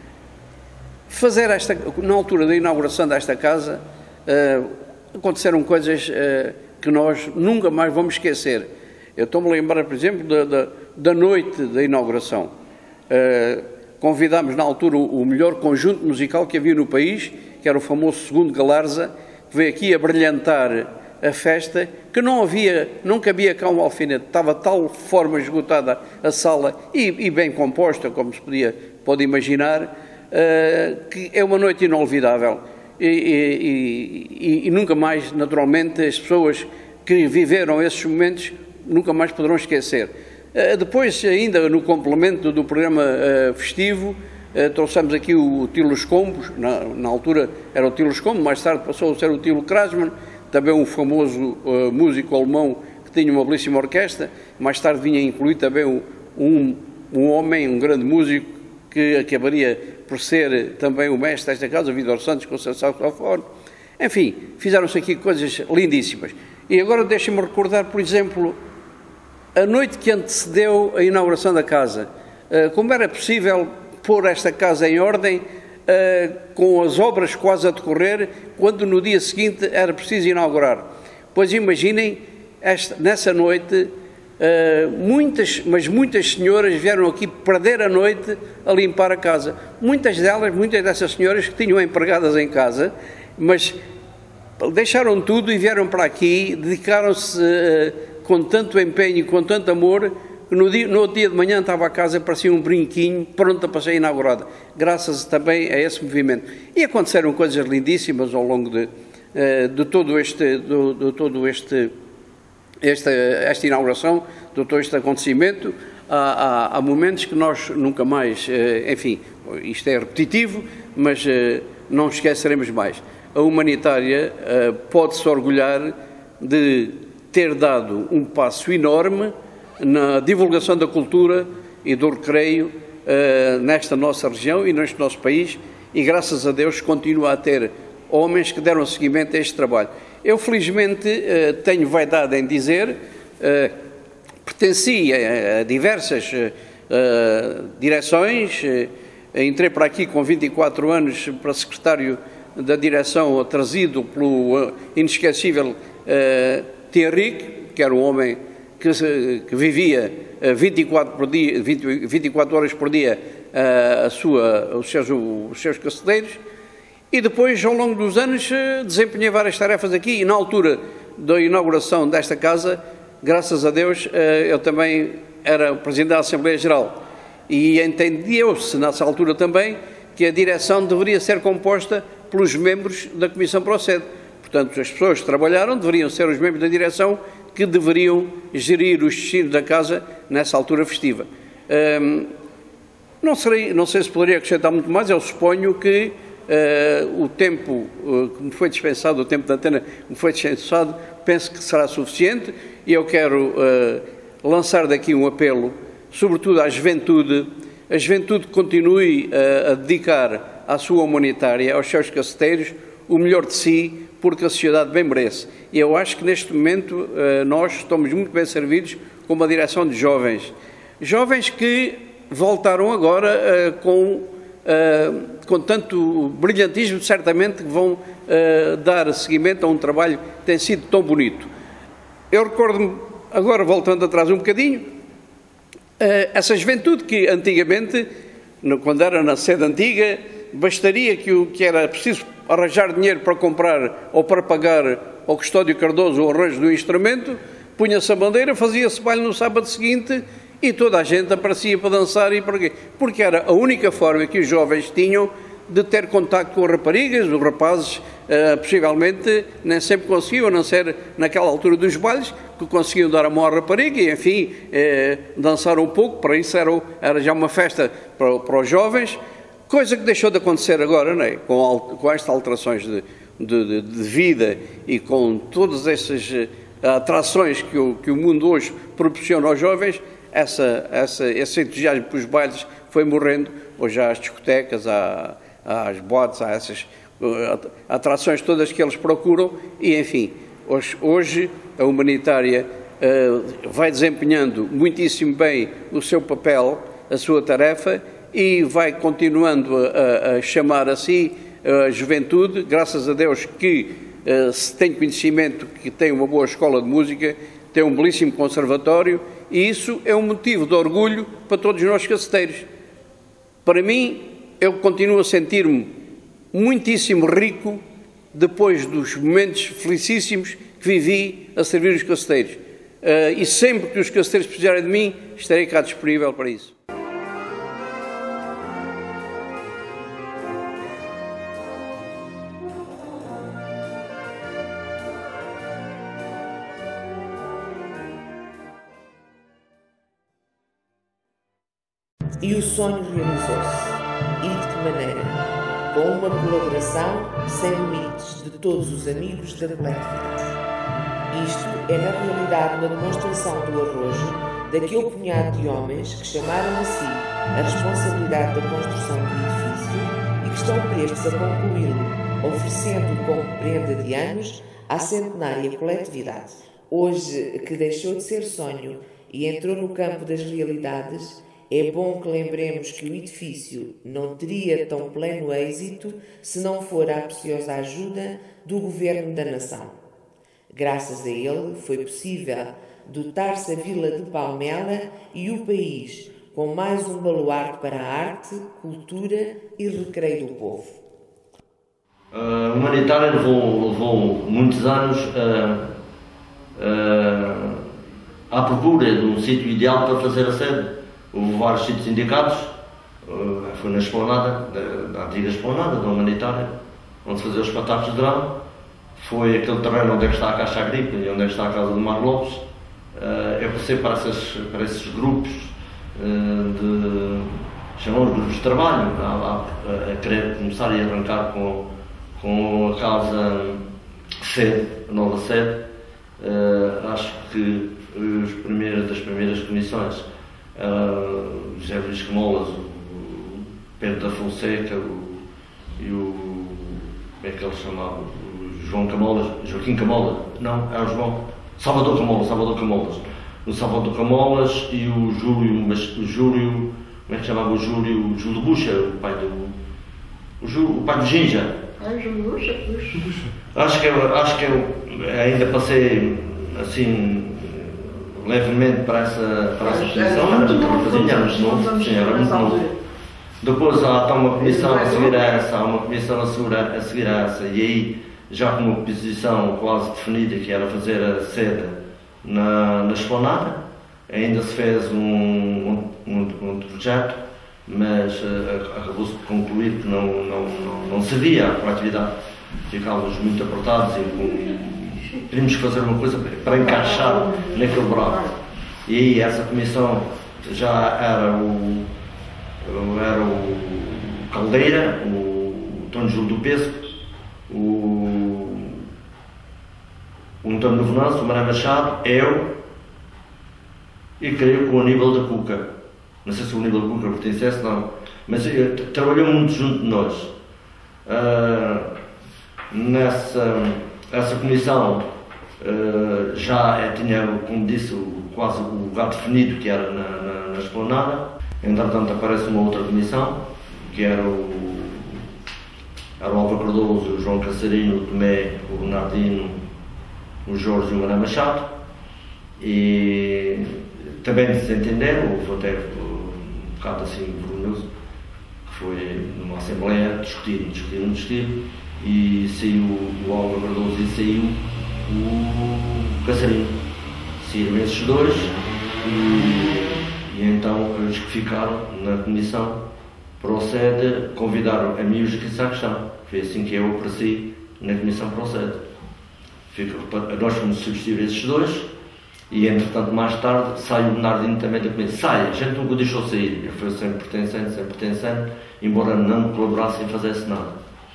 fazer esta, na altura da inauguração desta casa, uh, aconteceram coisas uh, que nós nunca mais vamos esquecer. Eu estou-me a lembrar, por exemplo, da, da, da noite da inauguração. Uh, convidámos na altura o, o melhor conjunto musical que havia no país, que era o famoso Segundo Galarza, que veio aqui a brilhantar a festa, que não havia, não cabia cá um alfinete, estava de tal forma esgotada a sala e, e bem composta, como se podia, pode imaginar, Uh, que é uma noite inolvidável e, e, e, e nunca mais, naturalmente, as pessoas que viveram esses momentos nunca mais poderão esquecer. Uh, depois, ainda no complemento do programa uh, festivo, uh, trouxemos aqui o Tilo Combos, na, na altura era o Tilo Combos, mais tarde passou a ser o Tilo Krasman, também um famoso uh, músico alemão que tinha uma belíssima orquestra, mais tarde vinha incluir também um, um homem, um grande músico, que acabaria por ser também o mestre desta casa, o Vítor Santos, com o seu saxofone. Enfim, fizeram-se aqui coisas lindíssimas. E agora deixem-me recordar, por exemplo, a noite que antecedeu a inauguração da casa. Como era possível pôr esta casa em ordem, com as obras quase a decorrer, quando no dia seguinte era preciso inaugurar. Pois imaginem, esta, nessa noite, Uh, muitas, mas muitas senhoras vieram aqui perder a noite a limpar a casa. Muitas delas, muitas dessas senhoras que tinham empregadas em casa, mas deixaram tudo e vieram para aqui, dedicaram-se uh, com tanto empenho e com tanto amor, que no, dia, no outro dia de manhã estava a casa, parecia um brinquinho, pronta para ser inaugurada, graças também a esse movimento. E aconteceram coisas lindíssimas ao longo de, uh, de todo este... De, de todo este Esta, esta inauguração, de todo este acontecimento, há, há, há momentos que nós nunca mais, enfim, isto é repetitivo, mas não esqueceremos mais. A humanitária uh, pode-se orgulhar de ter dado um passo enorme na divulgação da cultura e do recreio uh, nesta nossa região e neste nosso país, e graças a Deus continua a ter homens que deram seguimento a este trabalho. Eu felizmente uh, tenho vaidade em dizer, uh, pertenci a, a diversas uh, direções, uh, entrei para aqui com vinte e quatro anos para secretário da direção, trazido pelo uh, inesquecível uh, Henrique, que era um homem que, que vivia uh, vinte e quatro, por dia, vinte, vinte e quatro horas por dia uh, a sua, os, seus, os seus caceteiros, e depois, ao longo dos anos, uh, desempenhei várias tarefas aqui, e na altura da inauguração desta casa, graças a Deus, uh, eu também era o Presidente da Assembleia Geral, e entendia-se nessa altura também que a direção deveria ser composta pelos membros da Comissão Procede. Portanto, as pessoas que trabalharam deveriam ser os membros da direção que deveriam gerir os destinos da casa nessa altura festiva. Um, não, serei, não sei se poderia acrescentar muito mais, eu suponho que uh, o tempo uh, que me foi dispensado, o tempo da antena que me foi dispensado, penso que será suficiente, e eu quero uh, lançar daqui um apelo, sobretudo à juventude. A juventude continue uh, a dedicar à sua humanitária, aos seus caceteiros, o melhor de si, porque a sociedade bem merece. E eu acho que neste momento nós estamos muito bem servidos com uma direção de jovens. Jovens que voltaram agora com, com tanto brilhantismo, certamente que vão dar seguimento a um trabalho que tem sido tão bonito. Eu recordo-me, agora voltando atrás um bocadinho, essa juventude que antigamente, quando era na sede antiga, bastaria que o que era preciso arranjar dinheiro para comprar ou para pagar ao Custódio Cardoso o arranjo do instrumento, punha-se a bandeira, fazia-se baile no sábado seguinte e toda a gente aparecia para dançar. E para quê? Porque era a única forma que os jovens tinham de ter contacto com as raparigas. Os rapazes, uh, possivelmente, nem sempre conseguiam, a não ser naquela altura dos bailes, que conseguiam dar a mão à rapariga e, enfim, uh, dançar um pouco. Para isso era, era já uma festa para, para os jovens. Coisa que deixou de acontecer agora, não é? com, com estas alterações de, de, de vida e com todas essas uh, atrações que o, que o mundo hoje proporciona aos jovens, essa, essa, esse entusiasmo para os bailes foi morrendo. Hoje há as discotecas, há, há as boates, há essas uh, atrações todas que eles procuram e, enfim, hoje, hoje a humanitária uh, vai desempenhando muitíssimo bem o seu papel, a sua tarefa, e vai continuando a, a chamar a si a juventude, graças a Deus que uh, se tem conhecimento que tem uma boa escola de música, tem um belíssimo conservatório, e isso é um motivo de orgulho para todos nós caceteiros. Para mim, eu continuo a sentir-me muitíssimo rico depois dos momentos felicíssimos que vivi a servir os caceteiros. Uh, e sempre que os caceteiros precisarem de mim, estarei cá disponível para isso. E o sonho realizou-se. E de que maneira? Com uma colaboração sem limites de todos os amigos da coletividade. Isto é, na realidade, uma demonstração do arrojo daquele punhado de homens que chamaram a si a responsabilidade da construção do edifício e que estão prestes a concluí-lo, oferecendo como prenda de anos à centenária coletividade. Hoje, que deixou de ser sonho e entrou no campo das realidades, é bom que lembremos que o edifício não teria tão pleno êxito se não for a preciosa ajuda do Governo da Nação. Graças a ele foi possível dotar-se a Vila de Palmela e o país com mais um baluarte para a arte, cultura e recreio do povo. A humanitária levou, levou muitos anos uh, uh, à procura de um sítio ideal para fazer a sede. Houve vários sítios indicados, uh, foi na esplanada, na antiga esplanada da humanitária, onde se fazia os espetáculos de verão. Foi aquele terreno onde é que está a Caixa Agrícola e onde é que está a Casa do Mar Lopes. Uh, eu passei para, essas, para esses grupos uh, de, chamamos grupos de trabalho, a, a, a querer começar e arrancar com, com a causa sede, a nova sede. Uh, acho que os primeiros, das primeiras comissões, uh, José Luís Camolas, o Pedro da Fonseca o, e o. Como é que ele chamava? O João Camolas, Joaquim Camolas, não, era o João. Salvador Camolas, Salvador Camolas. O Salvador Camolas e o Júlio, mas o Júlio, como é que chamava o Júlio? O Júlio Buxa, o pai do. O, Júlio, o pai do Ginja. Ah, Júlio Buxa, Acho que eu, acho que eu ainda passei assim levemente para essa, para essa posição, era muito novo, anos novo, sim, era muito novo. Depois há uma comissão a seguir a essa, há uma comissão a seguir a, a seguir a essa, e aí já com uma posição quase definida, que era fazer a sede na, na Esplanada. Ainda se fez um, um, um, um projeto, mas uh, acabou-se por concluir que não, não, não, não servia a coletividade. Ficávamos muito apertados e com, teríamos que fazer uma coisa para encaixar naquele buraco. E aí essa comissão já era o, era o Caldeira, o António Júlio do Pesco, o, o António Novenanço, o Mané Machado, eu e creio que o Aníbal da Cuca. Não sei se o Aníbal da Cuca pertencesse, não, mas uh, trabalhou muito junto de nós. Uh, nessa essa comissão uh, já é, tinha, como disse, o, quase o lugar definido, que era na, na, na Esplanada. Entretanto aparece uma outra comissão, que era o, era o Álvaro Cardoso, o João Caçarino, o Tomé, o Bernardino, o Jorge e o Mané Machado. E também de se entender, houve até um bocado assim vergonhoso, que foi numa assembleia, discutir, discutir, discutir, e saiu o Álvaro Cardoso e saiu o Caçarino. Saíram esses dois e, e então os que ficaram na comissão procede, convidaram a mim e o Joaquim Sacristão. Foi assim que eu apareci na comissão procede. Fica, nós fomos substituir esses dois. E entretanto, mais tarde, sai o Bernardino também da comissão. Sai, a gente nunca deixou sair. Ele foi sempre pertencente, sempre pertencente, embora não colaborasse em fazer nada.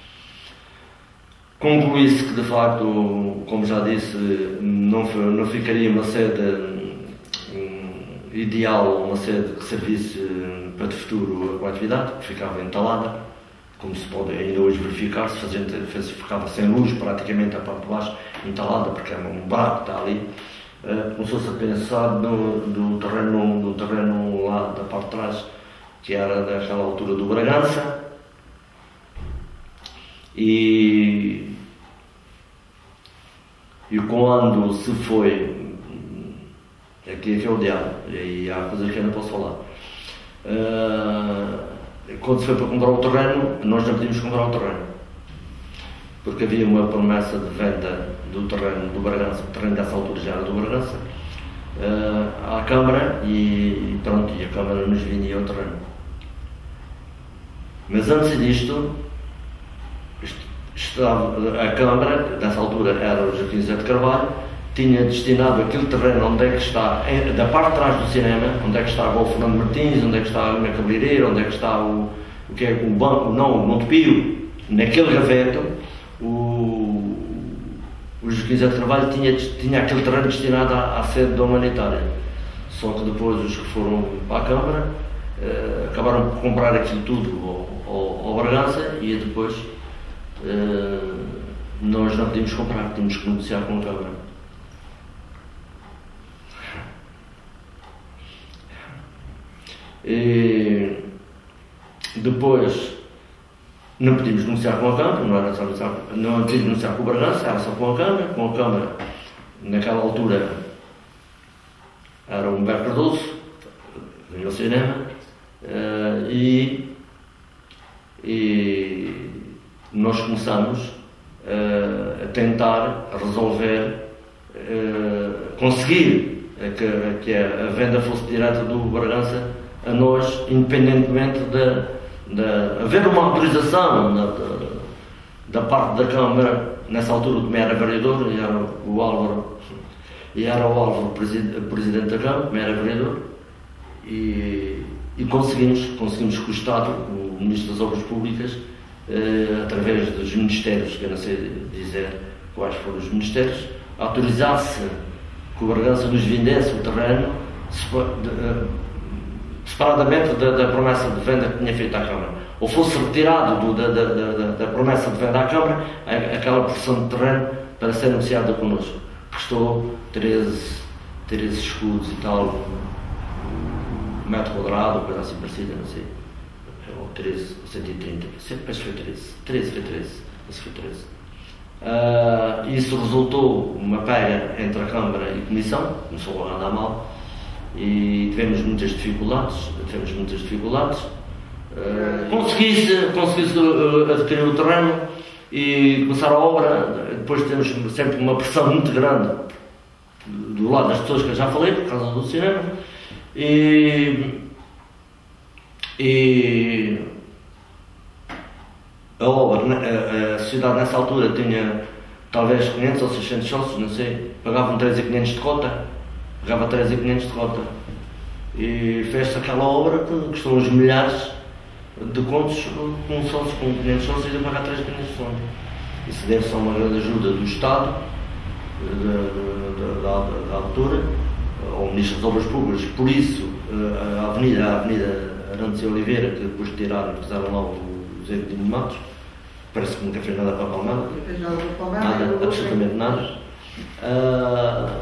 Conclui-se que, de facto, como já disse, não, foi, não ficaria uma sede um, ideal, uma sede que servisse para de futuro a coletividade, que ficava entalada, como se pode ainda hoje verificar, se a gente ficava sem luz, praticamente a parte de baixo, entalada, porque é um buraco que está ali. Uh, começou-se a pensar no, no, terreno, no terreno lá da parte de trás, que era daquela altura do Bragança, e, e quando se foi, aqui, aqui é o diabo, e aí há coisas que eu não posso falar, uh, quando se foi para comprar o terreno, nós não podíamos comprar o terreno, porque havia uma promessa de venda do terreno do Bragança, o terreno dessa altura já era do Bragança, uh, à Câmara, e pronto, e a Câmara nos vendia o terreno. Mas antes disto, estava, a Câmara, nessa altura era o Joaquim José de Carvalho, tinha destinado aquele terreno onde é que está, da parte de trás do cinema, onde é que está o Fernando Martins, onde é que está a Cabeleireira, onde é que está o, o, que é, o banco, não, o Montepio, naquele gaveto, o, o Joaquim José de Carvalho tinha, tinha aquele terreno destinado à, à sede da Humanitária. Só que depois os que foram para a Câmara eh, acabaram por comprar aquilo tudo ao, ao, ao Bragança, e depois eh, nós não podíamos comprar, tínhamos que negociar com a Câmara. E depois não podíamos negociar com a Câmara, não era só negociar, não podíamos negociar com o Bragança, era só com a Câmara. Com a Câmara, naquela altura, era o Humberto Cardoso, ganhou o cinema, e, e nós começamos a tentar resolver, conseguir que, que a venda fosse direta do Bragança a nós, independentemente de de haver uma autorização da, da, da parte da Câmara. Nessa altura o Tomé era vereador e era o Álvaro, e era o Álvaro presidente, presidente da Câmara, Tomé era vereador, e, e conseguimos, conseguimos que o Estado, o Ministro das Obras Públicas, eh, através dos ministérios, que eu não sei dizer quais foram os ministérios, autorizasse que o Bragança nos vendesse o terreno separadamente da, da promessa de venda que tinha feito à Câmara, ou fosse retirado do, da, da, da, da promessa de venda à Câmara aquela porção de terreno para ser negociada connosco. Custou treze, treze escudos e tal, um metro quadrado, coisa assim parecida, não sei, ou treze, cento e trinta, penso que foi treze, treze, foi treze, penso que foi treze. Uh, isso resultou uma pega entre a Câmara e a Comissão, começou a andar mal e tivemos muitas dificuldades, tivemos muitas dificuldades. Uh, consegui-se, consegui-se uh, adquirir o terreno e começar a obra. Depois temos sempre uma pressão muito grande do lado das pessoas que eu já falei, por causa do cinema, e, e a obra, a, a sociedade nessa altura tinha talvez quinhentos ou seiscentos sócios, não sei, pagavam três mil e quinhentos de cota, pagava três mil e quinhentos de cota, e fez-se aquela obra que custou uns milhares de contos com um sócio, com quinhentos sócios, a pagar três mil e quinhentos de conto. Isso deve-se a uma grande ajuda do Estado, da, da, da, da altura, ao Ministro das Obras Públicas. Por isso, a Avenida, a Avenida Arantes e Oliveira, que depois tiraram e fizeram lá o Zé de Matos, parece que nunca fez nada para a Palmada, nada, absolutamente nada. Uh,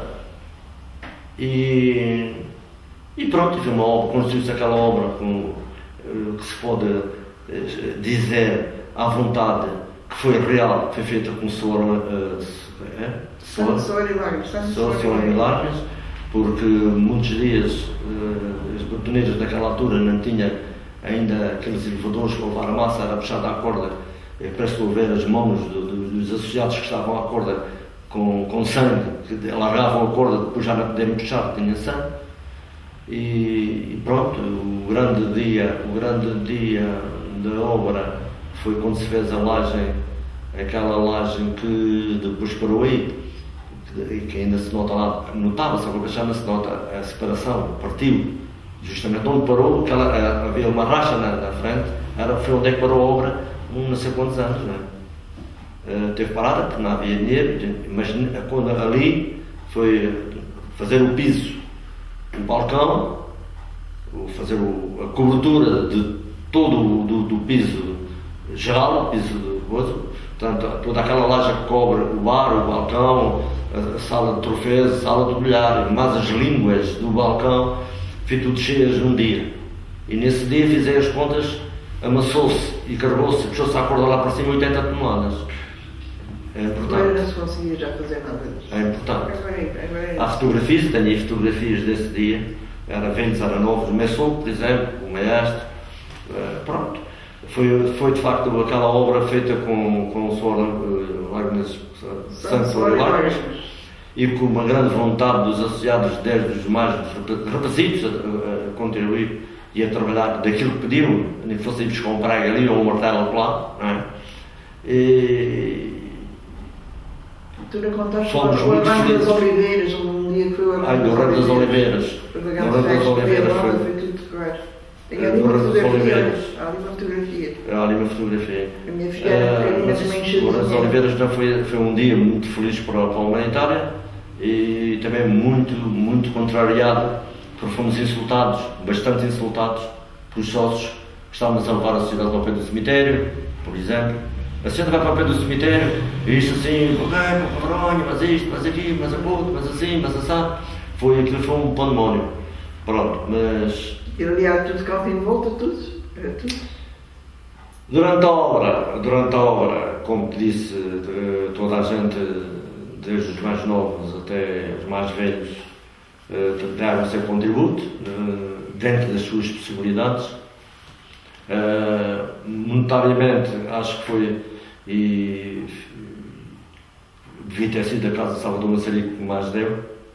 e, e pronto, foi uma obra, construiu-se aquela obra com, uh, que se pode uh, dizer à vontade que foi real, que foi feita com suor, uh, é? suor, suor e lágrimas, suor, suor e lágrimas, porque muitos dias uh, os betoneiros daquela altura não tinham ainda aqueles elevadores para levar a massa, era puxada à corda. Parece que ver as mãos do, do, dos associados que estavam à corda com, com sangue, que alargavam a corda, depois já não podiam puxar, tinha sangue. E, e pronto, o grande dia, o grande dia da obra foi quando se fez a lajem, aquela lajem que depois parou aí, que, que ainda se nota lá, notava-se, agora já não se nota a separação, partiu. Justamente onde parou, que ela, havia uma racha na, na frente, era, foi onde é que parou a obra, um não sei quantos anos, não é? Uh, teve parada porque não havia dinheiro, mas quando ali foi fazer o piso, o balcão, fazer o, a cobertura de todo o do, do piso geral, o piso do outro, portanto, toda aquela laje que cobre o bar, o balcão, a, a sala de troféus, a sala de bilhar, mais as línguas do balcão, foi tudo cheias num dia. E nesse dia fizei as contas, amassou-se e carregou-se, puxou-se à corda lá para cima oitenta toneladas. É importante. Agora não se conseguia já fazer nada disso. É importante. Agora é, agora é. Há fotografias, tenho aí fotografias desse dia, era velhos, era novos, o Messou, por exemplo, o Maestro, uh, pronto. Foi, foi de facto aquela obra feita com, com o suor, uh, lágrimas, sangue, suor e lágrimas, e com uma grande vontade dos associados, desde os mais rapazitos, a, a, a contribuir e a trabalhar daquilo que pediam, nem que fosse ir buscar um prego ali ou um martelo lá, não é? E, tu não contaste fomos o muito Arranjo felizes. das Oliveiras, um dia que foi o Arranjo das Oliveiras. Foi O Arranjo das Oliveiras foi. foi tudo correr. Tem O ali uma Arranjo das fotografia. Oliveiras. Há ali uma fotografia. Há ali uma fotografia. A minha filha era Uh, mas também isso, cheia o Arranjo de das Oliveiras não foi, foi um dia muito feliz para, para a humanitária e também muito, muito contrariado, porque fomos insultados, bastante insultados, pelos sócios que estávamos a levar a sociedade ao pé do cemitério, por exemplo. A sociedade vai para o pé do cemitério e isto assim, ok, cabrões, mas isto, mas aquilo, mas aquilo, mas assim, mas assim. Foi, aquilo foi um pandemónio. Pronto, mas... E ali há tudo calma em volta, tudo? Era tudo? Durante a obra, durante a obra, como te disse, de, toda a gente, desde os mais novos até os mais velhos, deram o seu contributo, dentro das suas possibilidades. Uh, monetariamente, acho que foi, e devia ter sido a Casa de Salvador Massarico que mais deu,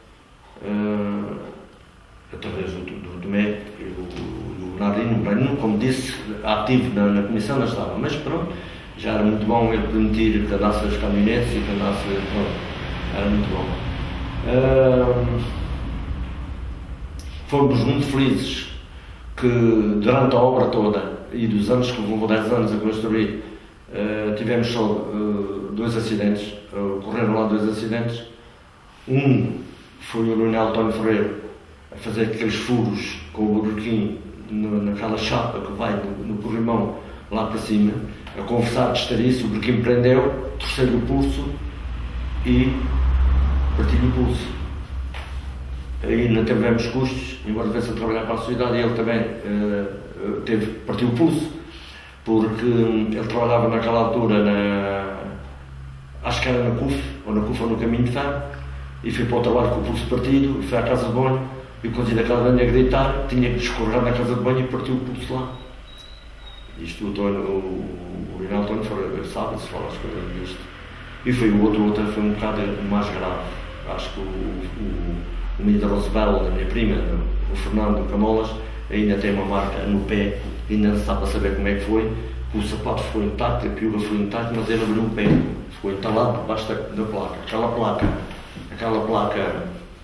uh, através do, do, do Mé e do Bernardino. Bernardino, como disse, ativo na, na comissão, não estava, mas pronto, já era muito bom ele permitir que andasse as caminhonetes e que andasse, pronto, era muito bom. Uh, fomos muito felizes que durante a obra toda e dos anos que levou dez anos a construir, uh, tivemos só uh, dois acidentes, uh, ocorreram lá dois acidentes. Um foi o Leonel António Ferreira a fazer aqueles furos com o burquinho naquela chapa que vai no, no corrimão lá para cima, a conversar de estariço, o burquinho prendeu, torceu-lhe o pulso e partiu-lhe o pulso. Aí não tivemos custos, embora viesse a trabalhar para a sociedade, e ele também uh, teve, partiu o pulso, porque um, ele trabalhava naquela altura, na, acho que era na C U F, ou na C U F ou no Caminho de Ferro, e foi para o trabalho com o pulso partido, e foi à casa de banho, e quando ia da casa de banho a gritar, tinha que escorregar na casa de banho e partiu o pulso lá. Isto o, o, o Leonel António Ferreira sabe, se fala as coisas disto. E foi o outro, o outro foi um bocado mais grave. Acho que o, o, o menino da Rosabel, da minha prima, o Fernando Camolas, ainda tem uma marca no pé, ainda não se sabe a saber como é que foi. O sapato ficou intacto, a piuga foi intacta, mas ele abriu o pé, ficou entalado debaixo da, da placa. Aquela placa, aquela placa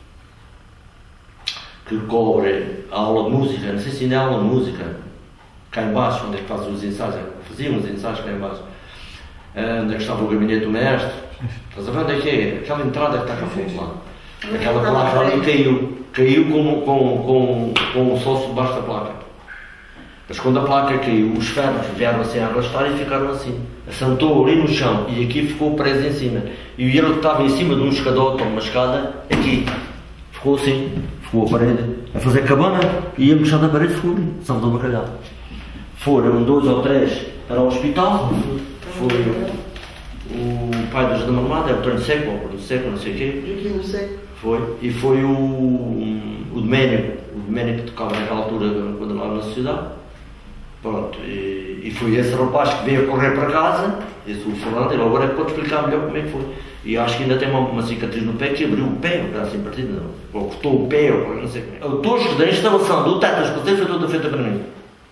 que cobre a aula de música, não sei se ainda é aula de música, cá embaixo, onde é que fazem os ensaios, faziam os ensaios cá embaixo, onde é que estava o gabinete do mestre, estás a ver onde é que é? Aquela entrada que está cá fora lá. Aquela placa ali caiu, caiu com, com, com, com o sócio debaixo da placa. Mas quando a placa caiu, os ferros vieram assim a arrastar e ficaram assim. Assentou ali no chão e aqui ficou preso em cima. E ele que estava em cima de um escadote ou uma escada, aqui, ficou assim, ficou a parede, a fazer cabana e ia mexer na parede, ficou ali, Salvador Bacalhau. Foram dois ou três para o hospital, foi o pai da José Marmada, é o Torno Seco, ou o Torno Seco, não sei o quê. Foi, e foi o, o Doménio, o Doménio que tocava naquela altura quando andava na sociedade. Pronto, e, e foi esse rapaz que veio a correr para casa, esse o Fernando, ele agora pode explicar melhor como é que foi. E acho que ainda tem uma, uma cicatriz no pé que abriu o pé, um assim partido, não, ou cortou o pé, ou não sei como é. O tosco da instalação do teto escoteiro foi toda feita para mim.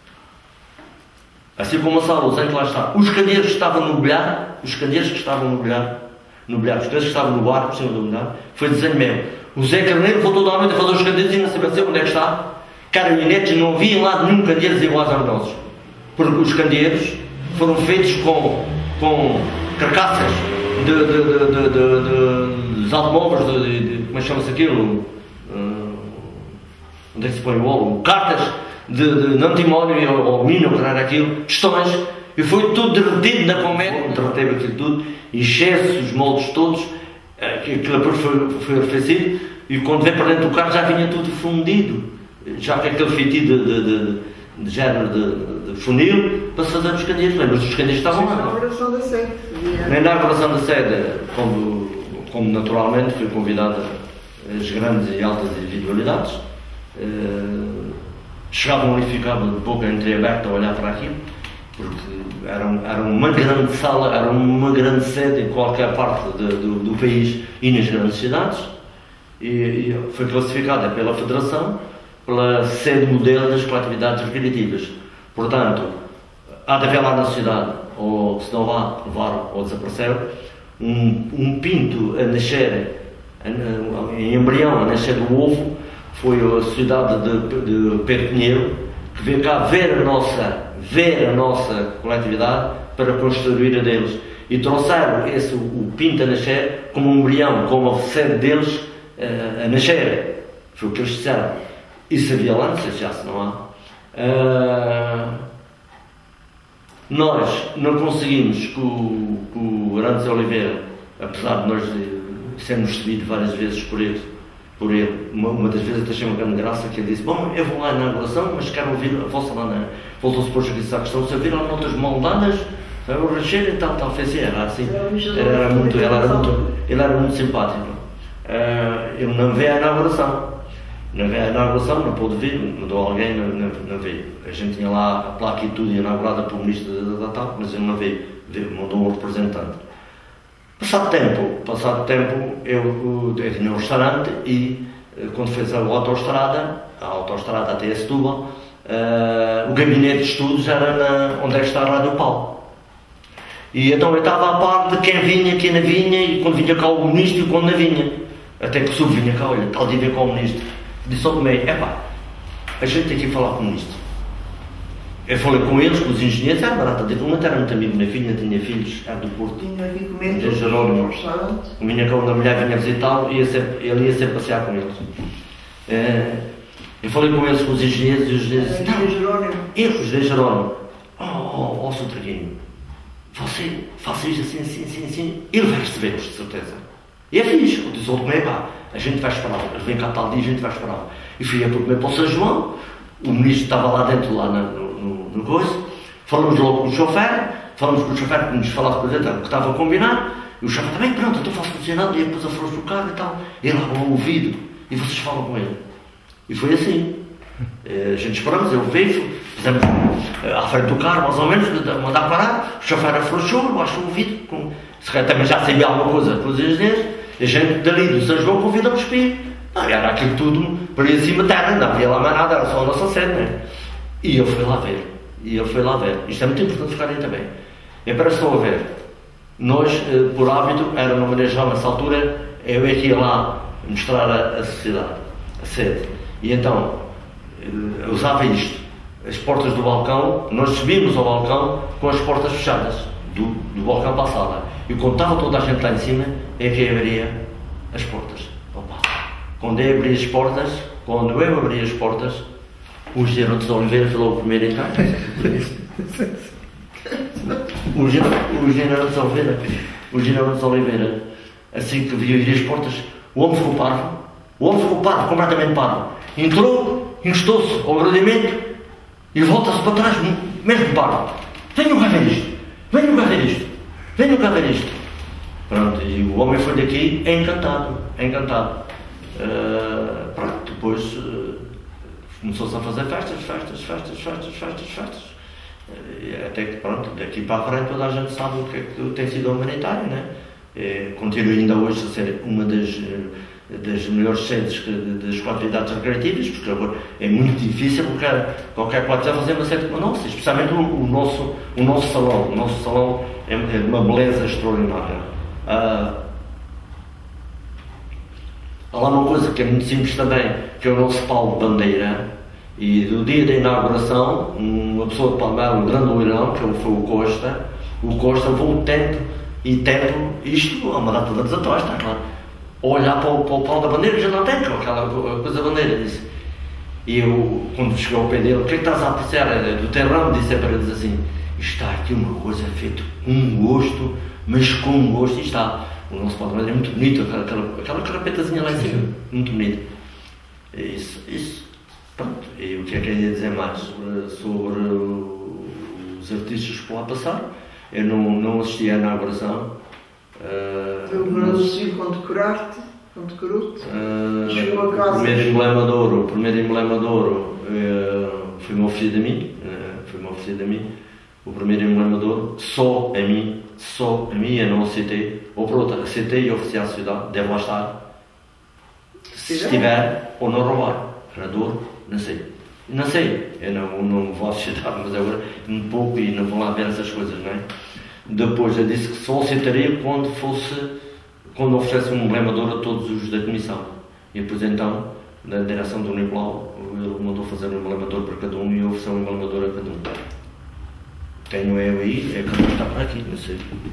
Assim como a sala, o que lá está. Os candeeiros que estavam no bilhar, os candeeiros que estavam no bilhar, no bilhar, os candeeiros que estavam no bar, por cima do bilhar, foi desenho mesmo. O Zé Carneiro voltou toda a noite a fazer os candeeiros e não sabia onde é que está. Caminhonetes, não havia lá nenhum candeeiros iguais aos nossos. Porque os candeeiros foram feitos com, com carcaças de, de, de, de, de, de, dos automóveis, de, de, de, como é que chama-se aquilo? Uh, onde é que se põe o óleo? Cartas de, de antimónio ou alumínio, que era aquilo, pistões, e foi tudo derretido na comédia, derreteu aquilo tudo, excesso, os moldes todos, aquilo depois foi, foi arrefecido, e quando veio para dentro do carro já vinha tudo fundido, já com aquele feitiço de, de, de, de género de, de funil, para se fazer os candeeiros, lembras? Os candeeiros estavam lá. Na inauguração da sede. Na inauguração da sede, como, como naturalmente fui convidado as grandes e altas individualidades, uh, chegavam ali e ficavam de boca entreaberta a olhar para aquilo, porque era, era uma grande sala, era uma grande sede em qualquer parte de, do, do país e nas grandes cidades, e, e foi classificada pela Federação pela sede modelo das coletividades recreativas. Portanto, há de haver lá na sociedade, ou se não lá, levaram ou desapareceram, um, um pinto a nascer, em embrião, a nascer do ovo, foi a sociedade de, de Pedro Pinheiro, que veio cá ver a nossa, ver a nossa coletividade para construir a deles. E trouxeram esse, o pinto a nascer como um embrião, como a sede deles uh, a nascer. Foi o que eles disseram. Isso havia lá, não sei se já se não há. Uh, nós não conseguimos que o, que o Arantes Oliveira, apesar de nós sermos recebidos várias vezes por ele, por ele uma, uma das vezes achei uma grande graça que ele disse: bom, eu vou lá na inauguração, mas quero ouvir a vossa lá na... Voltou-se depois a dizer a questão, se ouviram noutras moldadas, o Rancheiro e tal, tal, fez assim, era assim. Ele era muito, ele era muito, ele era muito simpático. Uh, ele não veio à inauguração. Não veio à inauguração, não pôde vir, mandou alguém, não, não, não veio. A gente tinha lá a placa e tudo inaugurada pelo ministro da tal, mas ele não veio, veio, mandou um representante. Passado tempo, passado tempo, eu, eu tinha um restaurante e quando fez a autoestrada, a autoestrada até Setúbal, uh, o gabinete de estudos era na, onde é que está a Rádio Pau. E então eu estava a par de quem vinha, quem não vinha, e quando vinha cá o ministro e quando não vinha. Até que o vinha cá, olha, tal dia vem cá o ministro. Disse ao meio: epá, a gente tem que ir falar com o ministro. eu falei com eles, com os engenheiros, era barata, de momento era muito amigo, minha filha tinha filhos, era do Porto. Tinha aqui comendo de Jerónimo. no restaurante. A minha quando a mulher vinha visitá-lo, ia sempre, ele ia sempre passear com eles. É, eu falei com eles, com os engenheiros, e os engenheiros disseram, não, Jerónimo. eu, José Jerónimo, oh, oh, oh, Sotraguinho, você faça isto assim, assim, assim, assim, ele vai receber-vos, de certeza. E é fixe, eu disse, oh, pá, a gente vai esperar, ele vem cá tal dia, a gente vai esperar. E fui eu comer para o São João, o ministro estava lá dentro, lá no, no, no coisa, falamos logo com o chofer, falamos com o chofer que nos falava para dentro, que estava a combinar, e o chofer também, pronto, então faço funcionando, e depois a força do carro e tal, ele lá ao ouvido, e vocês falam com ele. E foi assim. A gente esperamos, eu veio, fizemos à frente do carro, mais ou menos, mandar parar, o chofer afrouxou, baixou o ouvido, com, se calhar também já sabia alguma coisa para os engenheiros, a gente dali do São João convida-nos para ir. Não, era aquilo tudo por aí acima terra, não havia lá mais nada, era só a nossa sede, não é? E eu fui lá ver, e eu fui lá ver. Isto é muito importante ficar aí também. É para só ver. Nós, por hábito, era uma maneira geral, nessa altura, eu é que ia lá mostrar a, a sociedade, a sede. E então, eu usava isto, as portas do balcão, nós subimos ao balcão com as portas fechadas, do, do balcão para a sala. E quando estava toda a gente lá em cima, é que eu abria as portas. Opa. Quando eu abri as portas, quando eu abri as portas, o Geraldo de Oliveira foi logo o primeiro em entrar. O Geraldo de Oliveira, o Geraldo de Oliveira, assim que viu abrir as portas, o homem ficou parvo, o homem ficou parvo, completamente parvo. Entrou, encostou-se ao gradimento e volta-se para trás, mesmo parvo. Venham cá ver isto, venham cá ver isto, venham cá ver isto. Pronto, e o homem foi daqui encantado, encantado. Uh, pronto, depois uh, começou-se a fazer festas, festas, festas, festas, festas, festas. Uh, até que, pronto, daqui para a frente toda a gente sabe o que é que tem sido a humanitária, né? Uh, continua ainda hoje a ser uma das, uh, das melhores sedes das atividades recreativas, porque agora é muito difícil qualquer, qualquer coisa fazer uma sede como a nossa, especialmente o, o, nosso, o nosso salão. O nosso salão é, é uma beleza extraordinária. Uh, Há lá uma coisa que é muito simples também, que é o nosso pau de bandeira, e do dia da inauguração, uma pessoa de Palmeira, um grande loirão, que foi o Costa, o Costa levou o tempo e tempo, isto há uma data de anos atrás, está claro, a olhar para o, para o pau da bandeira, já não tem, aquela coisa da bandeira, disse. E eu, quando chegou ao pé dele, o que é que estás a apreciar do terrão? Disse para eles assim, está aqui uma coisa feita com um gosto, mas com um gosto, e está. O nosso pau de bandeira é muito bonito, aquela, aquela, aquela carapetazinha lá em cima, muito bonito. Isso, isso, pronto. E o que é que eu ia dizer mais sobre, sobre os artistas que por lá passaram? Eu não, não assisti à inauguração. Uh, Eu não assisti com decorar-te, com decorou-te. Uh, Chegou a casa. O primeiro emblema de ouro, o primeiro emblema de ouro uh, foi-me oferecido a mim, uh, foi-me oferecido a mim. O primeiro emblema de ouro, só a mim, só a mim, eu não aceitei. Ou por outra, aceitei e ofereci à sociedade, deve lá estar. Se estiver ou não roubar. Era de ouro, não sei. Não sei, eu não, não vou à sociedade, mas agora um pouco e não vou lá ver essas coisas, não é? Depois eu disse que só aceitaria quando fosse, quando oferecesse um emblema de ouro a todos os da comissão. E depois então, na direção do Nicolau, ele mandou fazer um emblema de ouro para cada um e ofereceu um emblema de ouro a cada um. Tenho eu aí, é que não está por aqui, não sei.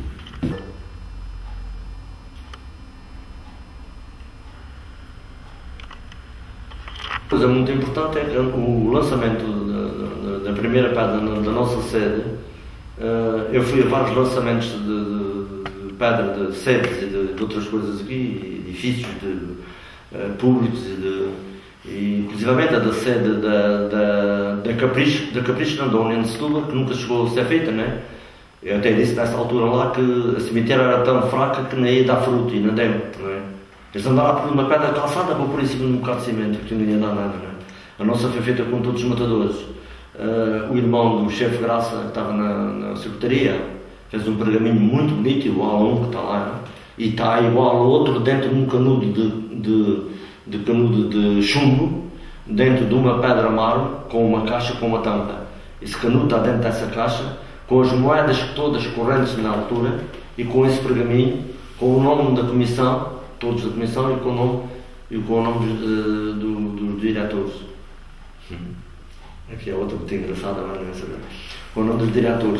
Coisa muito importante é que o lançamento da, da, da primeira pedra da nossa sede, uh, eu fui a vários lançamentos de, de, de pedra de sedes e de, de outras coisas aqui, edifícios de, uh, públicos e de. E, inclusivamente a da sede da, da, da Capricho, da Capricho não, da União de Setúbal, que nunca chegou a ser feita, né? Eu até disse nessa altura lá que a cemitério era tão fraca que nem ia dar fruto, e não deu, não é? Eles andaram lá por uma pedra calçada para pôr em cima de um bocado de cimento, que não ia dar nada, não é? A nossa foi feita com todos os matadores. Uh, o irmão do chefe Graça, que estava na, na secretaria, fez um pergaminho muito bonito, igual a um que está lá, né? E está igual ao outro dentro de um canudo de, de de canudo de chumbo, dentro de uma pedra mármore, com uma caixa com uma tampa. Esse canudo está dentro dessa caixa, com as moedas todas correntes na altura, e com esse pergaminho, com o nome da comissão, todos da comissão, e com o nome, e com o nome dos, uh, do, dos diretores. aqui é outra muito engraçada, mas não é saber. O nome dos diretores.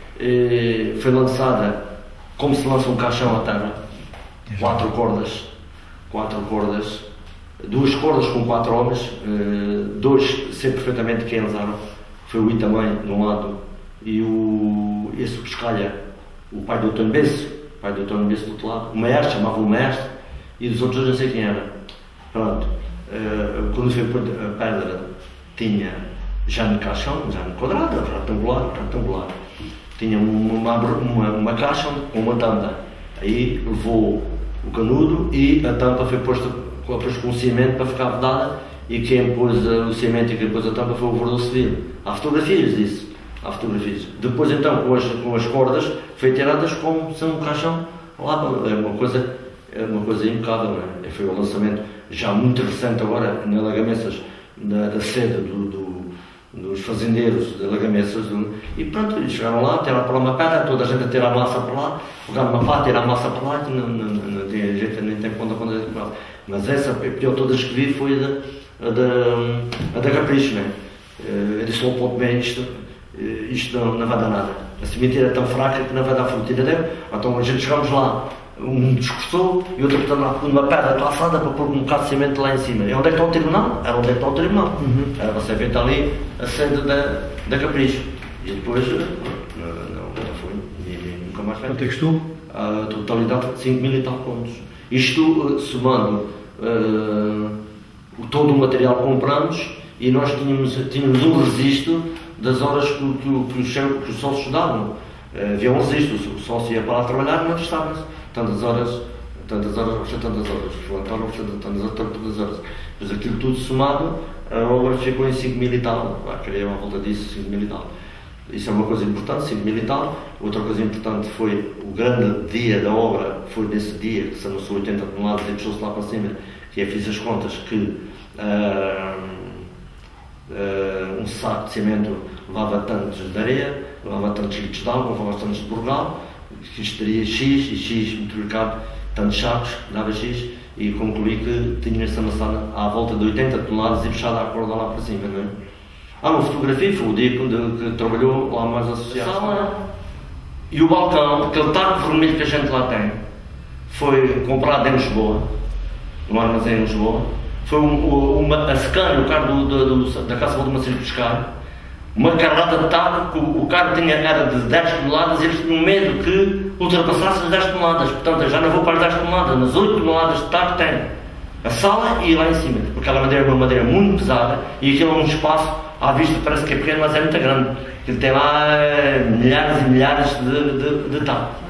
Eh, foi lançada como se lança um caixão à terra, quatro cordas, quatro cordas, duas cordas com quatro homens, eh, dois sei perfeitamente quem eles eram, foi o Itamãe de um lado e o esse Pescalha, o pai do António Besse, o pai do António Besse do outro lado, o maestro, chamava o maestro, e dos outros não sei quem era. Pronto, eh, quando foi a pedra tinha já no caixão, já no quadrado, retangular, retangular. Tinha uma, uma, uma caixa com uma tampa. Aí levou o canudo e a tampa foi posta depois com o cimento para ficar vedada, e quem pôs o cimento e quem pôs a tampa foi o Verdão Civil. Há fotografias disso. Há fotografias. Depois então com as, com as cordas foi tiradas como se um caixão lá. É uma coisa, é uma coisa impecável, não é? Foi o lançamento já muito recente agora na Lagamessas da, da sede do, do dos fazendeiros de Lagamessas, e pronto, eles chegaram lá, tiraram para lá uma pedra, toda a gente a tirar a massa para lá, pegaram uma pá, tirar a massa para lá, e não, não, não tem jeito, nem tem ponta ponta de massa. Mas essa, a pior todas que vi foi a da, a da, a da Capricho, né? Eu disse ao ponto bem, isto, isto não, não vai dar nada. A sementeira é tão fraca que não vai dar fruta, entendeu? Então a gente chegamos lá, um discursou e outro portanto lá uma pedra traçada para pôr um bocado de cimento lá em cima. E onde é que está o tribunal? Era onde é que está o tribunal. Uhum. Era você feita ali a sede da, da Capricho. E depois não, não, não foi, e nunca mais foi. Quanto é que estou? A totalidade de cinco mil e tal pontos. Isto somando uh, todo o material que compramos, e nós tínhamos, tínhamos um registro das horas que, que, que, os, que os sócios davam. Uh, havia um registro, o sócio ia para lá trabalhar e não estava tantas horas, tantas horas, oferecer tantas horas, relatório oferecer tantas horas, tantas horas. Mas aquilo tudo somado, a obra ficou em cinco mil e tal, queria uma volta disso, cinco mil e tal. Isso é uma coisa importante, cinco mil e tal. Outra coisa importante foi o grande dia da obra, foi nesse dia que se anunciou oitenta toneladas e puxou-se lá para cima, que eu fiz as contas que uh, uh, um saco de cimento levava tantos de areia, levava tantos litros de água, levava tantos de burgal, que isto teria X e X multiplicado tantos sacos, dava X, e concluí que tinha essa maçã à volta de oitenta toneladas e puxada a corda lá para cima, não é? Há uma fotografia, foi o dia quando, que trabalhou lá mais associado. E o balcão, aquele taco vermelho que a gente lá tem, foi comprado em Lisboa, no armazém em Lisboa. Foi um, uma, a Scania, o carro do, do, do, da Caça de Macedo Pescar, uma carrada de taco, que o carro tinha, era de dez toneladas e eles tinham medo que ultrapassasse as dez toneladas. Portanto, eu já não vou para as dez toneladas, nas oito toneladas de taco tem a sala e lá em cima, porque aquela madeira é uma madeira muito pesada e aquilo é um espaço, à vista parece que é pequeno, mas é muito grande. Ele tem lá milhares e milhares de, de, de taco.